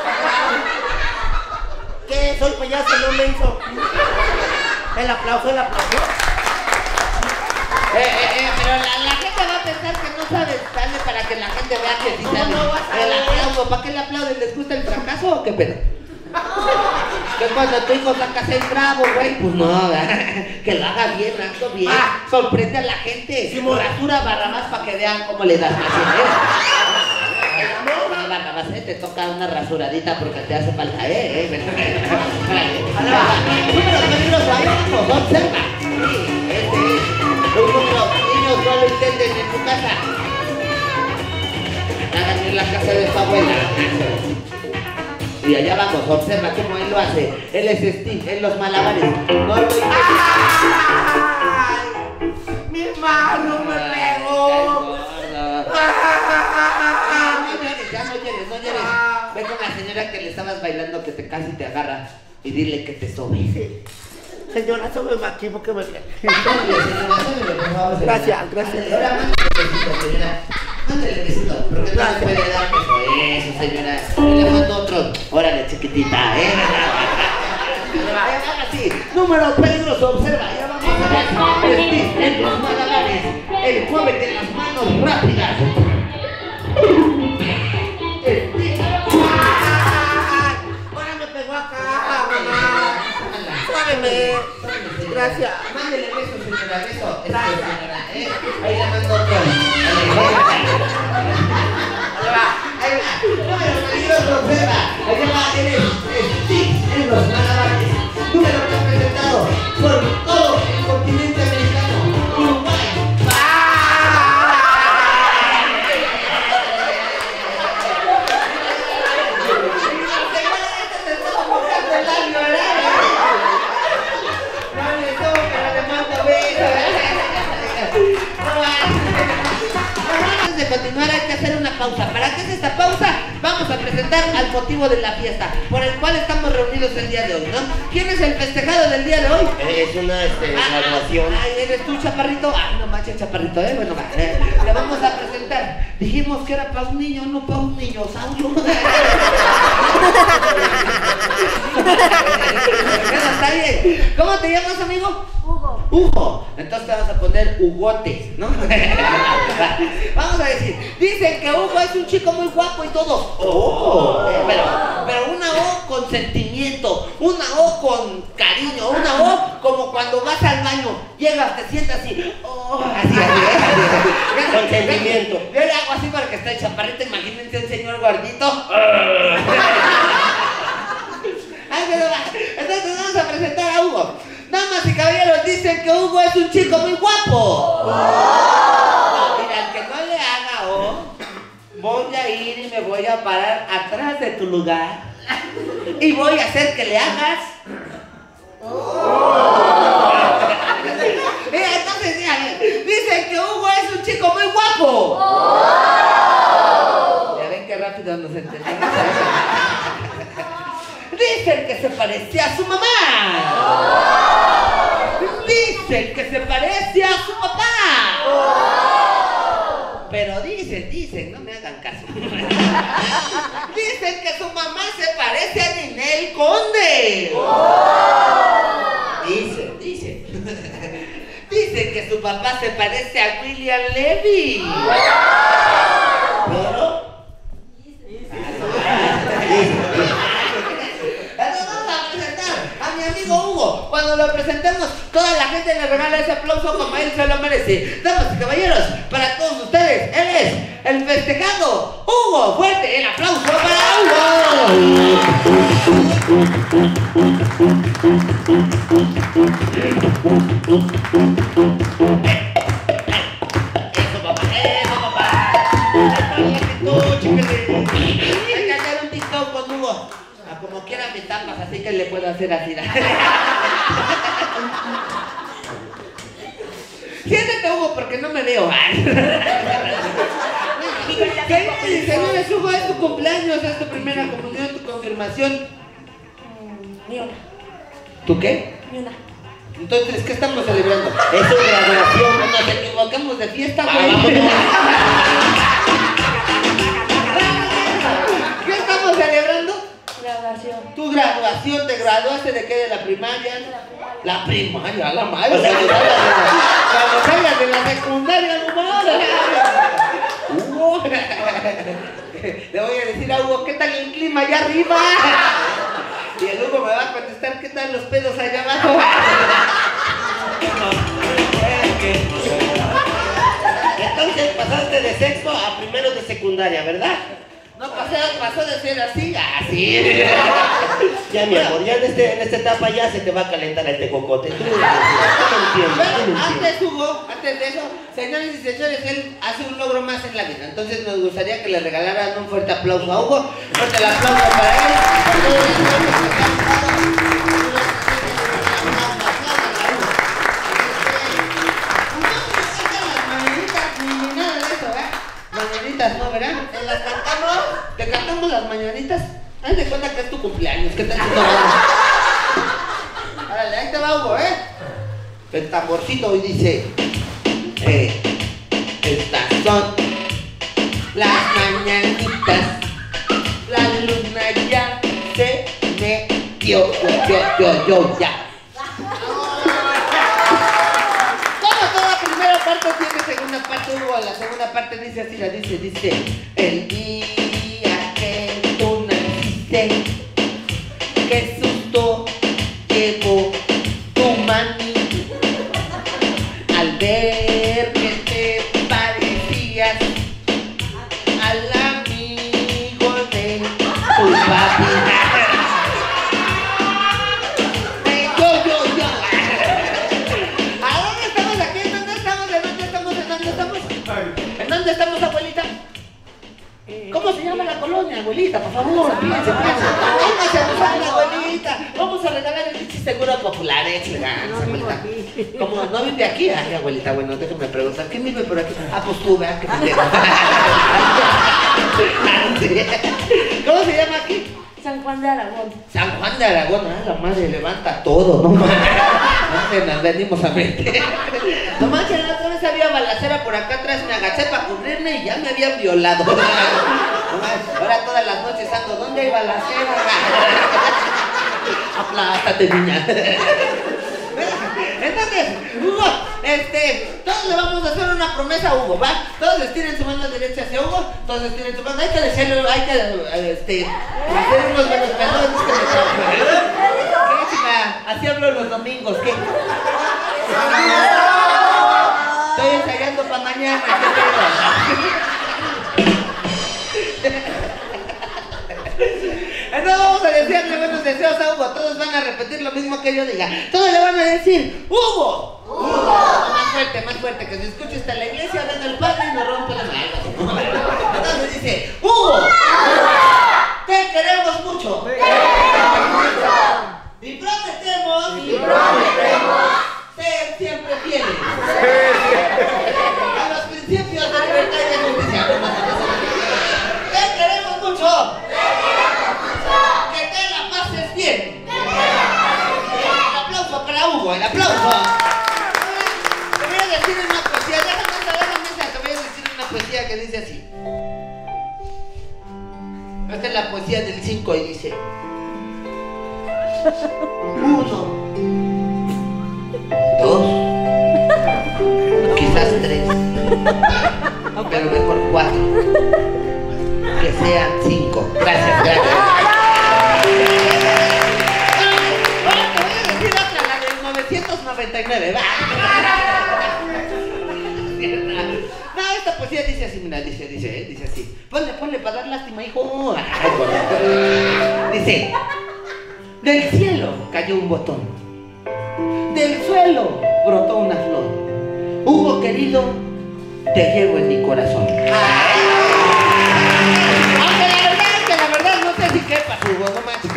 ¿Qué? Soy payaso, no menso. El aplauso. Pero la gente va a pensar que no sabes darle para que la gente vea que sí sabe. No vas a El ver. aplauso, ¿para qué le aplauden? ¿Les gusta el fracaso o qué pedo? Que cuando tu hijo saca 6 bravos, güey, pues no, ¿verdad? Que lo haga bien, ando bien. Sorprende a la gente. Sí, mora. Rasura Barrabás para que vean cómo le das más. No, Barrabás, te toca una rasuradita porque te hace falta, Número peligroso, ahí vamos, observa. Sí, los números, niños no lo intenten en tu casa. Hagan en la casa de tu abuela. Y allá vamos, observa cómo él lo hace. Él es Steve, en los malabares. No lo intenten. ¡Ay! ¡Mi mano me pegó! No llores. Ve con la señora que le estabas bailando que te casi te agarra y dile que te sobe. Sí. Señora, súbeme aquí porque me... Gracias. Ahora mándale besito, porque no se puede dar beso. Eso, señora. Y le mando otro. Órale, chiquitita, Así, número peligroso, observa, ya vamos a ver. Steve en los malabares, el joven de las manos rápidas. Ahora me pegó acá, mamá. Súbeme. Gracias. Mándele beso, señora, beso. Gracias, señora, Ahí le mando otro. Ahí va. Número peligroso, observa. Allá va, eres Steve en los malabares. Número representado por pausa. ¿Para qué es esta pausa? Vamos a presentar al motivo de la fiesta, por el cual estamos reunidos el día de hoy, ¿no? ¿Quién es el festejado del día de hoy? Es una graduación. Ay, ¿eres tú, chaparrito? Ay, no manches, chaparrito, Bueno, va, le vamos a presentar. Dijimos que era para un niño, no para un niñosaurio. Bueno, está bien. ¿Cómo te llamas, amigo? Hugo. Hugo. Entonces te vamos a poner Hugotes, ¿no? Vamos a decir, dicen que Hugo es un chico muy guapo y todo. Pero una O con sentimiento, una O con cariño, una O como cuando vas al baño, llegas, te sientas así, así. Con sentimiento. Yo le hago así para que esté chaparrito, imagínense un señor gordito. Ay, pero va. Entonces vamos a presentar a Hugo. Damas y caballeros, dicen que Hugo es un chico muy guapo. No, mira, el que no le haga voy a ir y me voy a parar atrás de tu lugar y voy a hacer que le hagas. Mira, entonces, dicen que Hugo es un chico muy guapo. Ya ven qué rápido nos entendemos. Dicen que se parece a su mamá. Dicen que se parece a su papá. Pero dicen, no me hagan caso. Dicen que su mamá se parece a Ninel Conde. Dicen. Dicen que su papá se parece a William Levy. Pero a mi amigo Hugo. Cuando lo presentemos, toda la gente le regala ese aplauso como él se lo merece. Damas y caballeros, para todos ustedes, él es el festejado Hugo. Fuerte el aplauso para Hugo. Eso papá. Hay que hacer un TikTok con Hugo. Como quiera me tapas, así que le puedo hacer así. Siéntate, Hugo, porque no me veo. Señores, Hugo, es tu cumpleaños, es tu primera comunión, tu confirmación. Ni una. ¿Tú qué? Ni una. Entonces, ¿qué estamos celebrando? Es una graduación. Nos equivocamos de fiesta, güey. ¿Qué estamos celebrando? Graduación. Tu graduación, ¿te graduaste de qué? ¿De la primaria? La primaria, la madre. O sea, Cuando salgas de la secundaria, no mames. Hugo. Le voy a decir a Hugo, ¿qué tal el clima allá arriba? Y el Hugo me va a contestar, ¿qué tal los pedos allá abajo? Entonces pasaste de sexto a primero de secundaria, ¿verdad? No, pasó de ser así a así. Ya, mi amor, ya en esta etapa ya se te va a calentar el tecocote. Tú no entiendes. Pero antes, Hugo, antes de eso, señores y señores, él hace un logro más en la vida. Entonces nos gustaría que le regalaran un fuerte aplauso a Hugo. Fuerte el aplauso para él. Mañanitas, ¿no, verdad? ¿Te las cantamos? ¿Te cantamos las mañanitas? Haz de cuenta que es tu cumpleaños, ¿qué tal si no? Árale, ahí te va, Hugo, El tamborcito hoy dice, estas son las mañanitas, la luna ya se metió, yo ya. Parte tiene segunda parte, Hugo. La segunda parte dice así, dice el día que tú naciste, qué susto llevó tu mami al ver que te parecías al amigo de tu papi. ¿En dónde estamos, abuelita? ¿Cómo se llama la colonia, abuelita? Por favor, piense. ¿Cómo se llama la abuelita? abuelita, vamos a regalar el bici seguro popular, abuelita. Como no vive aquí, ay, abuelita, bueno, déjame preguntar, ¿quién vive por aquí? Ah, pues tú, ¿verdad? ¿Cómo se llama aquí? San Juan de Aragón. San Juan de Aragón, la madre levanta todo, no manches, nos venimos a meter. No manches, la otra vez había balacera por acá atrás, me agaché para cubrirme y ya me habían violado. No manches, ahora todas las noches ando, ¿dónde hay balacera? Aplástate, niña. Entonces, Hugo, todos le vamos a hacer una promesa a Hugo, ¿va? Todos les tiren su mano derecha hacia Hugo, todos les tiren su mano, hay que decirle, hay que, hacer unos buenos pelones que me traen. ¿Qué, chica? Así hablo los domingos, ¿qué? Estoy ensayando para mañana, ¿qué pedo? Entonces vamos a decirle buenos deseos a Hugo. Todos van a repetir lo mismo que yo diga. Todos le van a decir ¡Hugo! ¡Hugo! Más fuerte, que se escuche hasta la iglesia, ven al padre y nos rompe las manos. Entonces dice ¡Hugo! ¡Te queremos mucho! ¡Te queremos mucho! Y prometemos ser siempre fieles a los principios de libertad y de justicia. ¡Te queremos mucho! ¡Que te la pases bien! El aplauso para Hugo, el aplauso. Te voy a decir una poesía, déjame esa, te voy a decir una poesía que dice así. Esta es la poesía del 5 y dice 1, 2, quizás 3, pero mejor 4. Que sean 5. Gracias. Ahora te voy a decir otra, la del 999, va. No, esta poesía dice así, mira, dice así. Ponle para dar lástima, hijo. Dice, del cielo cayó un botón, del suelo brotó una flor. Hugo querido, te llevo en mi corazón. ¿Qué pasó, Hugo? No manches.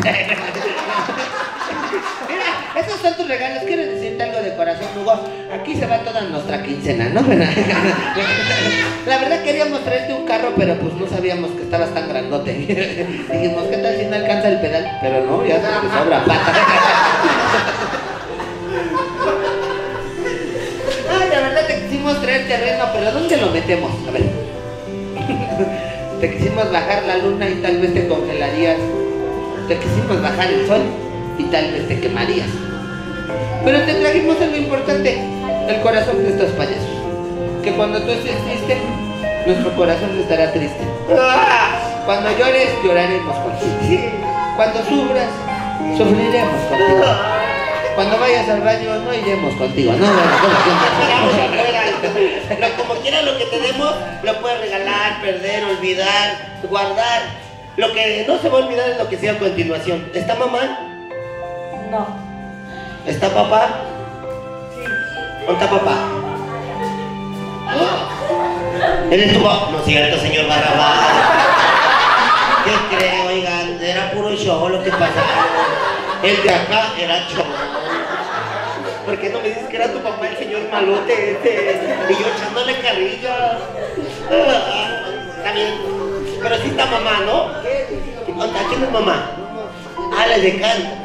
Mira, esos son tus regalos. ¿Quieres decirte algo de corazón, Hugo? Aquí se va toda nuestra quincena, ¿no? La verdad queríamos traerte un carro, pero pues no sabíamos que estabas tan grandote. Dijimos, ¿qué tal si no alcanza el pedal? Pero no, ya se te sobra pata. Ay, la verdad te quisimos traer terreno, pero ¿dónde lo metemos? A ver. Te quisimos bajar la luna y tal vez te congelarías. Te quisimos bajar el sol y tal vez te quemarías. Pero te trajimos algo importante, el corazón de estos payasos. Que cuando tú estés triste, nuestro corazón estará triste. Cuando llores, lloraremos contigo. Cuando sufras, sufriremos contigo. Cuando vayas al baño, no iremos contigo. No, pero como quiera lo que tenemos, lo puedes regalar, perder, olvidar, guardar. Lo que no se va a olvidar es lo que sea a continuación. ¿Está mamá? No. ¿Está papá? Sí. ¿Dónde está papá? ¿Eres tu papá? No es cierto, señor Barrabás. ¿Qué cree? Oigan, era puro show lo que pasaba. El de acá era show. ¿Por qué no me dices que era tu papá, el señor malote y yo echándole carrilla? Está bien. Pero sí está mamá, ¿no? ¿Quién es mamá? Ah, la edecán.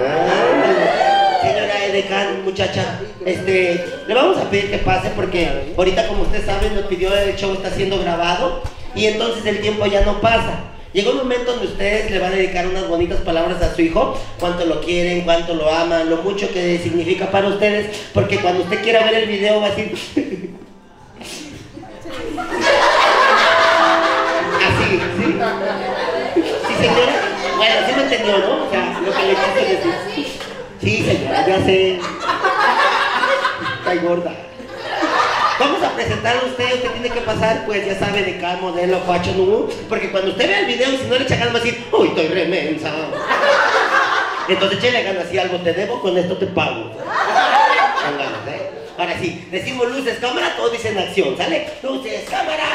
Señora edecán, muchacha, le vamos a pedir que pase porque ahorita, como usted sabe, nos pidió el show está siendo grabado y entonces el tiempo ya no pasa. Llegó un momento donde ustedes le van a dedicar unas bonitas palabras a su hijo, cuánto lo quieren, cuánto lo aman, lo mucho que significa para ustedes, porque cuando usted quiera ver el video va a decir... Así, ¿sí? ¿Sí, señora? Bueno, sí me entendió, ¿no? O sea, lo que le quise decir. Sí, señora, ya sé. Está gorda. Vamos a presentar a usted tiene que pasar, pues ya sabe, de cada modelo, facho, ¿no? Porque cuando usted vea el video y si no le echa ganas va a decir, ¡uy, estoy remensa! Entonces échale ganas, si algo te debo, con esto te pago. Con ganas, ¿eh? Ahora sí, decimos luces, cámara, todos dicen acción, ¿sale? Luces, cámara,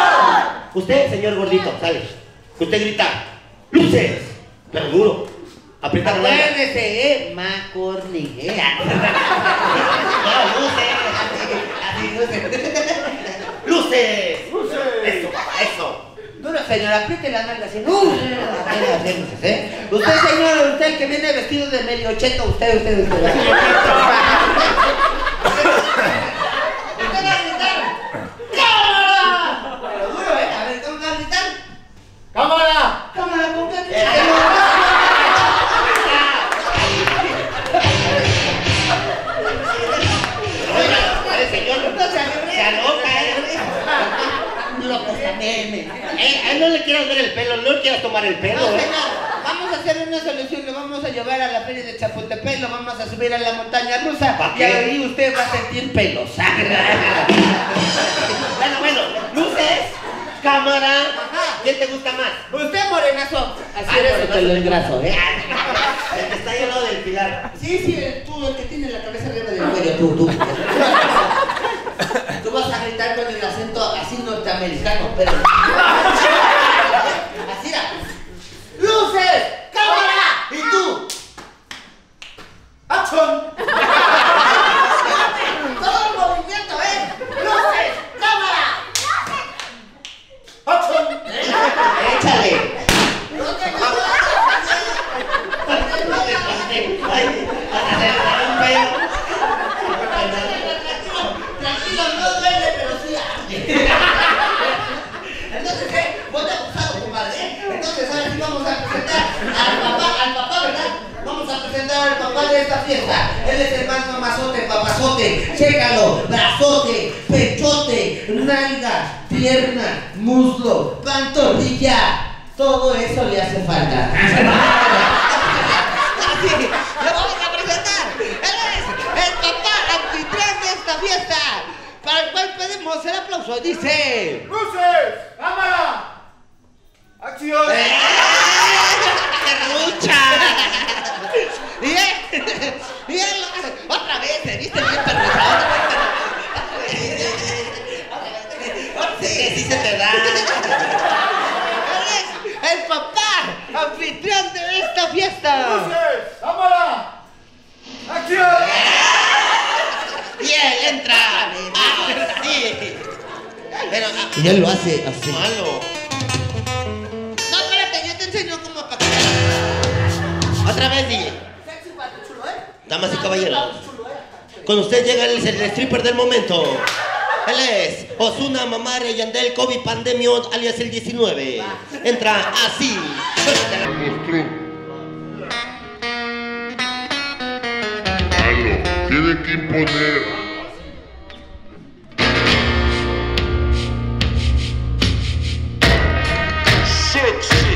acción. Usted, señor gordito, ¿sale? Usted grita, luces, pero duro. Aprieta la nalga. Acuérdese, Macorni, No, luces. Así, luces. ¡Luces! Eso, papá, eso. Duro, señor, apriete la nalga así. Apenas de luces, ¿eh? Usted, señor, usted que viene vestido de medio cheto, usted. Usted va a gritar. ¡Cámara! Pero duro, ¿eh? A ver, ¿cómo va a gritar? ¡Cámara! ¡Cámara, ¿con qué? Señor, No se alebre. se aloca, Locos también. A él no le quieras ver el pelo, no le quieras tomar el No, pelo, señor, vamos a hacer una solución, lo vamos a llevar a la feria de Chapultepec, lo vamos a subir a la montaña rusa ¿Pa' y qué? ahí usted va a sentir pelos. Bueno, luces, cámara. Ajá. ¿Quién te gusta más? Usted morenazo, así Ah, eres, morenazo. te lo engraso, ¿eh? El que está ahí al lado del pilar. Sí, tú, el que tiene la cabeza arriba del cuello, tú. Tú vas a gritar con el acento así norteamericano, pero... Así era. ¡Luces! ¡Cámara! ¿Y tú? ¡Acción! Todo el movimiento, ¿eh? ¡Luces! ¡Cámara! ¡Acción! Échale. Ay, hasta se le sale un pelo. Tranquilo, no duele, pero sí arde. Entonces, voy de abusado, compadre. Entonces, ahora sí vamos a presentar al papá, ¿verdad? Vamos a presentar al papá de esta fiesta. Él es el más mamazote, papazote. Chécalo, brazote, pechote, nalga, pierna, muslo, pantorrilla. Todo eso le hace falta. Así, lo vamos a presentar. Él es el papá anfitrión de esta fiesta, para el cual pedimos el aplauso. Dice... ¡Luces! ¡Cámara! ¡Acción! ¡Rucha! Y él otra vez, se viste bien perrucha, Sí se te da. Él es el papá anfitrión de esta fiesta. ¡Luces! ¡Cámara! ¡Acción! Y él entra. Así. Pero, Y él lo hace así. malo. No, espérate, yo te enseño cómo para que... Otra vez, DJ. Sexy para tu chulo, ¿eh? Damas y caballeros, con usted llega el stripper del momento. Él es Ozuna Mamare Yandel COVID Pandemio alias el 19. Entra así. Malo, tiene que imponer. Sexy.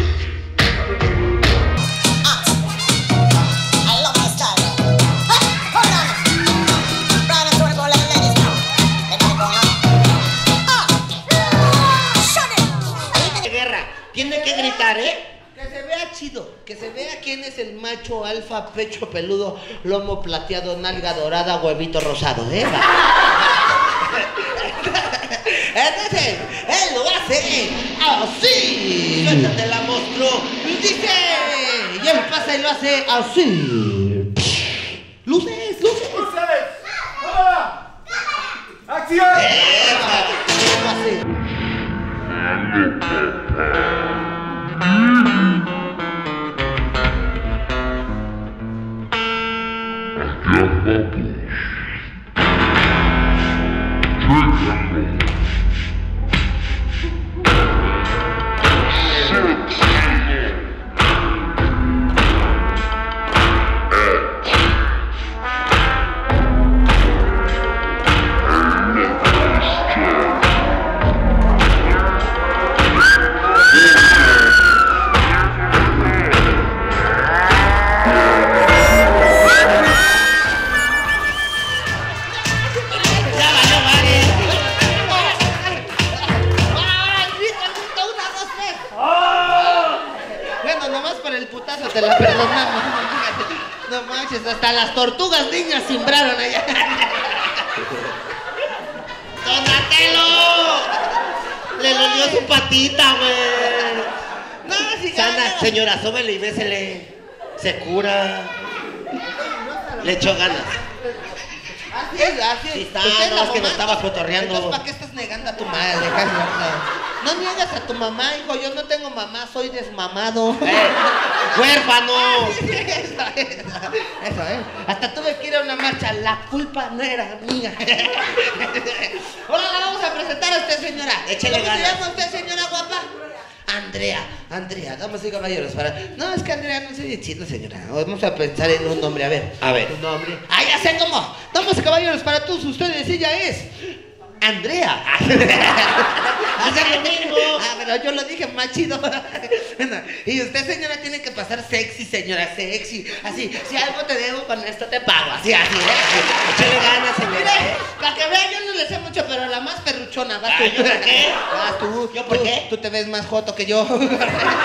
I love my style. Hey, hold on. Brian and Tony, go let the ladies know. They gotta go now. Shut it. Guerra, tiene que gritar, ¿eh? Que se vea chido, que se vea quién es el macho alfa, pecho peludo, lomo plateado, nalga dorada, huevito rosado, ¿eh? Entonces, él lo hace así. Suéltate la monstruo. Dice, y él pasa y lo hace así. Luces, luces. ¡Luces! ¡Cámara! ¡Acción! Lo hace. Bueno, nomás por el putazo te la perdonamos. No manches, hasta las tortugas niñas simbraron allá. ¡Donatello! Le dolió su patita, güey. No, si Sana, ya, señora, sóbele y bésele. Se cura. Le echó ganas. Así es, así es. Sí está, Usted no, la es que no mamá, estaba cotorreando. Entonces, ¿para qué estás negando a tu madre? No niegas a tu mamá, hijo. Yo no tengo mamá, soy desmamado. ¡Huérfano! Eso, Hasta tuve que ir a una marcha. La culpa no era mía. Ahora la vamos a presentar a usted, señora. Échele ¿Cómo se ganas. llama usted, señora guapa? Andrea, damas y caballeros, No, es que Andrea no se oye chido, señora. Vamos a pensar en un nombre, a ver. Un nombre. ¡Ah, ya sé cómo! Damas y caballeros, para todos ustedes, ella es... Andrea. Hace lo mismo. Pero yo lo dije más chido. Y usted, señora, tiene que pasar sexy, señora, sexy. Así, si algo te debo, con esto te pago. Así. Échale ganas, señora. Mire, para que vean, yo no le sé mucho, pero la más perruchona. Vas tú. ¿Yo por qué? Vas tú. ¿Yo por qué? Tú te ves más joto que yo. Corre.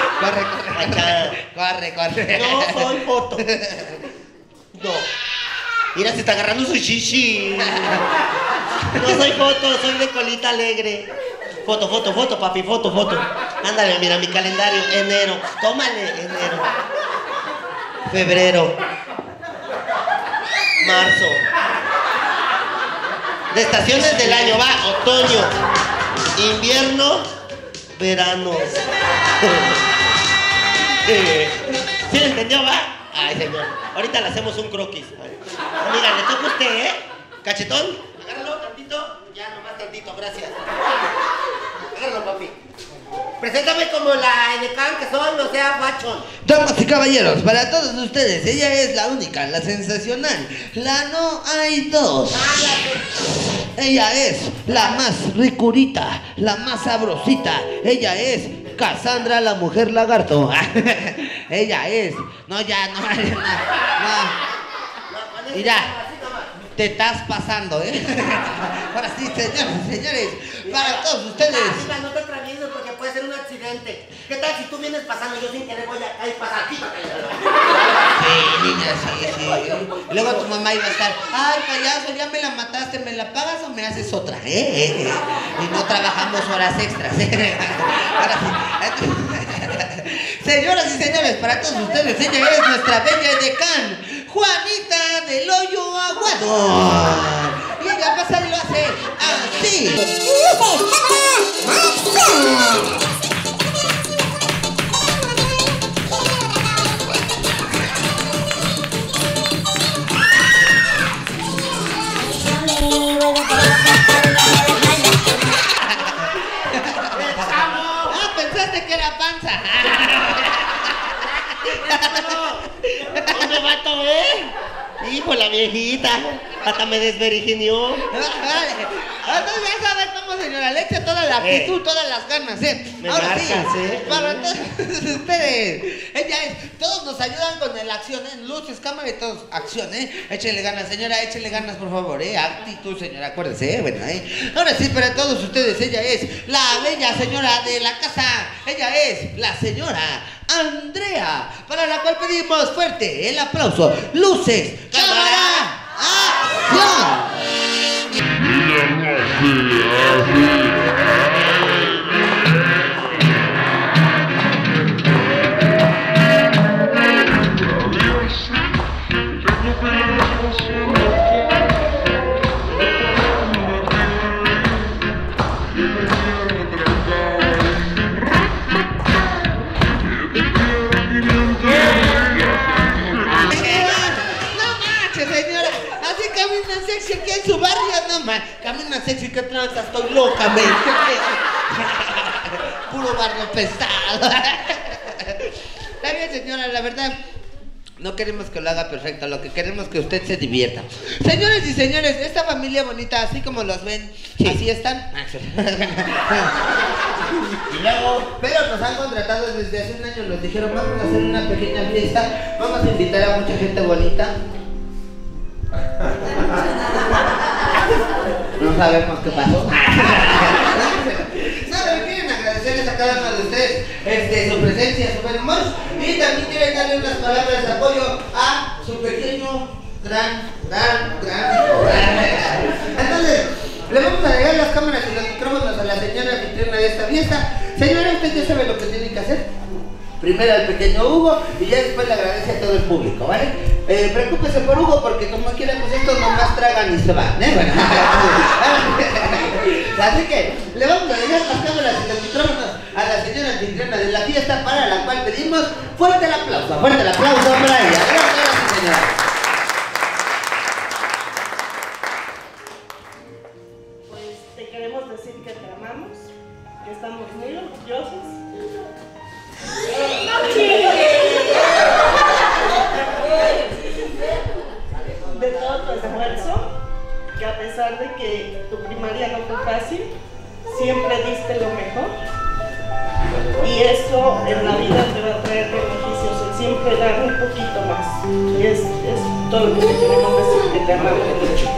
No soy foto. No. Mira, se está agarrando su chichi. No soy foto, soy de colita alegre. Foto, papi, foto. Ándale, mira mi calendario. Enero. Tómale, enero. Febrero. Marzo. De estaciones del año, va. Otoño. Invierno. Verano. ¿Sí le entendió, va? Ay, señor. Ahorita le hacemos un croquis. Amiga, le toca a usted, ¿eh? Cachetón. Agárralo tantito. Ya, nomás tantito, gracias. Agárralo, papi. Preséntame como la edecán que soy, o sea, bachón. Damas y caballeros, para todos ustedes, ella es la única, la sensacional, la no hay dos. Ella es la más ricurita, la más sabrosita. Ella es Cassandra, la mujer lagarto. Ella es... No. Mira, te estás pasando, ¿eh? Ahora sí, señores, para todos ustedes. Amiga, no te atravieses porque puede ser un accidente. ¿Qué tal si tú vienes pasando? Yo sin querer voy a caer pasar aquí. Sí, niña, sí. Luego tu mamá iba a estar, ay, payaso, ya me la mataste, ¿me la pagas o me haces otra? Y no trabajamos horas extras, Ahora sí. Señoras y señores, para todos ustedes, ella es nuestra bella edecán, Juanita del Hoyo Aguado. Y ella pasa y lo hace así. Pensaste que era panza. ¿Dónde va todo, Hijo, la viejita. Hasta me desveriginió. Vale. Entonces ya saben cómo, señora, le echa toda la actitud, todas las ganas, Me Ahora marcas, sí, para todos ustedes. Ella es, todos nos ayudan con la acción, luces, cámara y todos, acción, Échenle ganas, señora, échenle ganas, por favor, Actitud, señora, acuérdense, bueno, Ahora sí, para todos ustedes, ella es la bella señora de la casa. Ella es la señora Andrea, para la cual pedimos fuerte el aplauso. Luces, cámara, acción. Camina sexy aquí en su barrio, no más. Camina sexy, que tranza, estoy loca, me. Puro barrio pesado. Está bien, señora, la verdad. No queremos que lo haga perfecto, lo que queremos es que usted se divierta. Señores y señores, esta familia bonita, así como los ven, así están. Y luego, pero nos han contratado desde hace un año, nos dijeron, vamos a hacer una pequeña fiesta, vamos a invitar a mucha gente bonita. No sabemos qué pasó. No, quieren agradecerles a cada uno de ustedes su presencia, su buen humor. Y también quieren darle unas palabras de apoyo a su pequeño, gran. Entonces, le vamos a agregar las cámaras y los micrófonos a la señora anfitriona de esta fiesta. Señora, ¿usted ya sabe lo que tiene que hacer? Primero al pequeño Hugo y ya después le agradece a todo el público, ¿vale? Preocúpese por Hugo porque como quiera, pues estos nomás tragan y se van, ¿eh? Bueno, así que le vamos a dejar las cámaras y los micrófonos a la señora anfitriona de la fiesta, para la cual pedimos fuerte el aplauso, para ella. Gracias, señora. Pues te queremos decir que te amamos, que estamos muy orgullosos. De todo tu esfuerzo, que a pesar de que tu primaria no fue fácil, siempre diste lo mejor. Y eso en la vida te va a traer beneficios, el siempre dar un poquito más. Y es todo lo que te queremos decir, que te amamos mucho.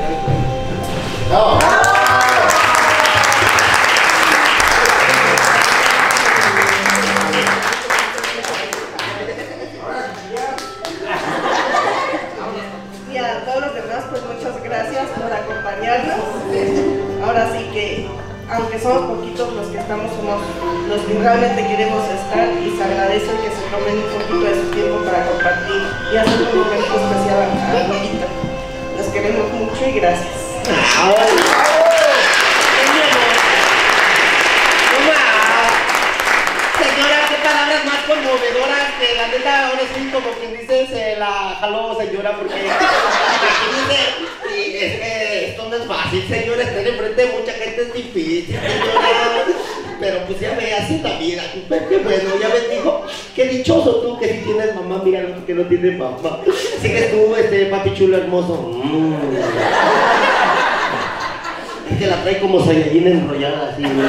Y a todos los demás, pues muchas gracias por acompañarnos. Ahora sí que, aunque somos poquitos los que estamos, somos los que realmente queremos estar, y se agradece que se tomen un poquito de su tiempo para compartir y hacer un momento especial a Lolita. Los queremos mucho y gracias. Señora, qué palabras más conmovedoras, que la neta ahora sí como quien dice se la jaló, señora, porque sí, es que esto no es fácil, señora, estar enfrente de mucha gente es difícil, señora, pero pues ya ve así la vida, pues qué bueno, ya ves, dijo, qué dichoso tú que sí tienes mamá, mira lo que no tiene mamá, sigues tú, papi chulo hermoso, es que la trae como Saiyajin enrollada así, ¿no?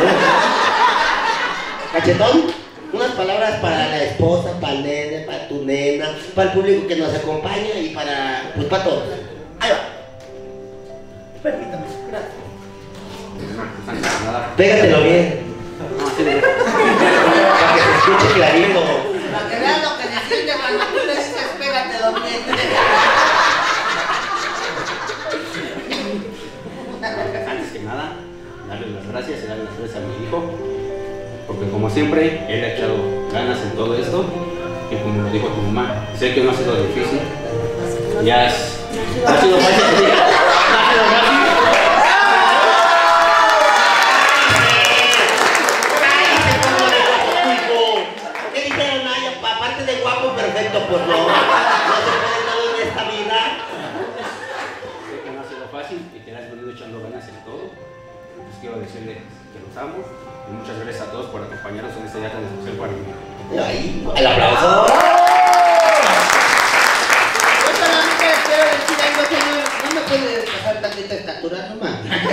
Cachetón. Unas palabras para la esposa, para el nene, para tu nena, para el público que nos acompaña y para, pues para todos. Ahí va. Permítame, gracias. Pégatelo bien. Para que se escuche clarito. Para que vean lo que se siente cuando tú le dices, pégate, don Nete. Antes que nada, darle las gracias y darle las gracias a mi hijo, porque como siempre, él ha echado ganas en todo esto, y como lo dijo tu mamá, sé que no ha sido difícil, ya ha sido fácil, ha sido fácil. ¿Qué dijeron? Ay, aparte de guapo, perfecto, pues no se puede todo en esta vida. Sé que no ha sido fácil y que le has venido echando ganas en todo, pues quiero decirles que los amo. Y muchas gracias a todos por acompañarnos en este día tan especial para mí. Ahí, el aplauso. Yo solamente quiero decir algo, señor. No me puede dejar tantita estatura nomás.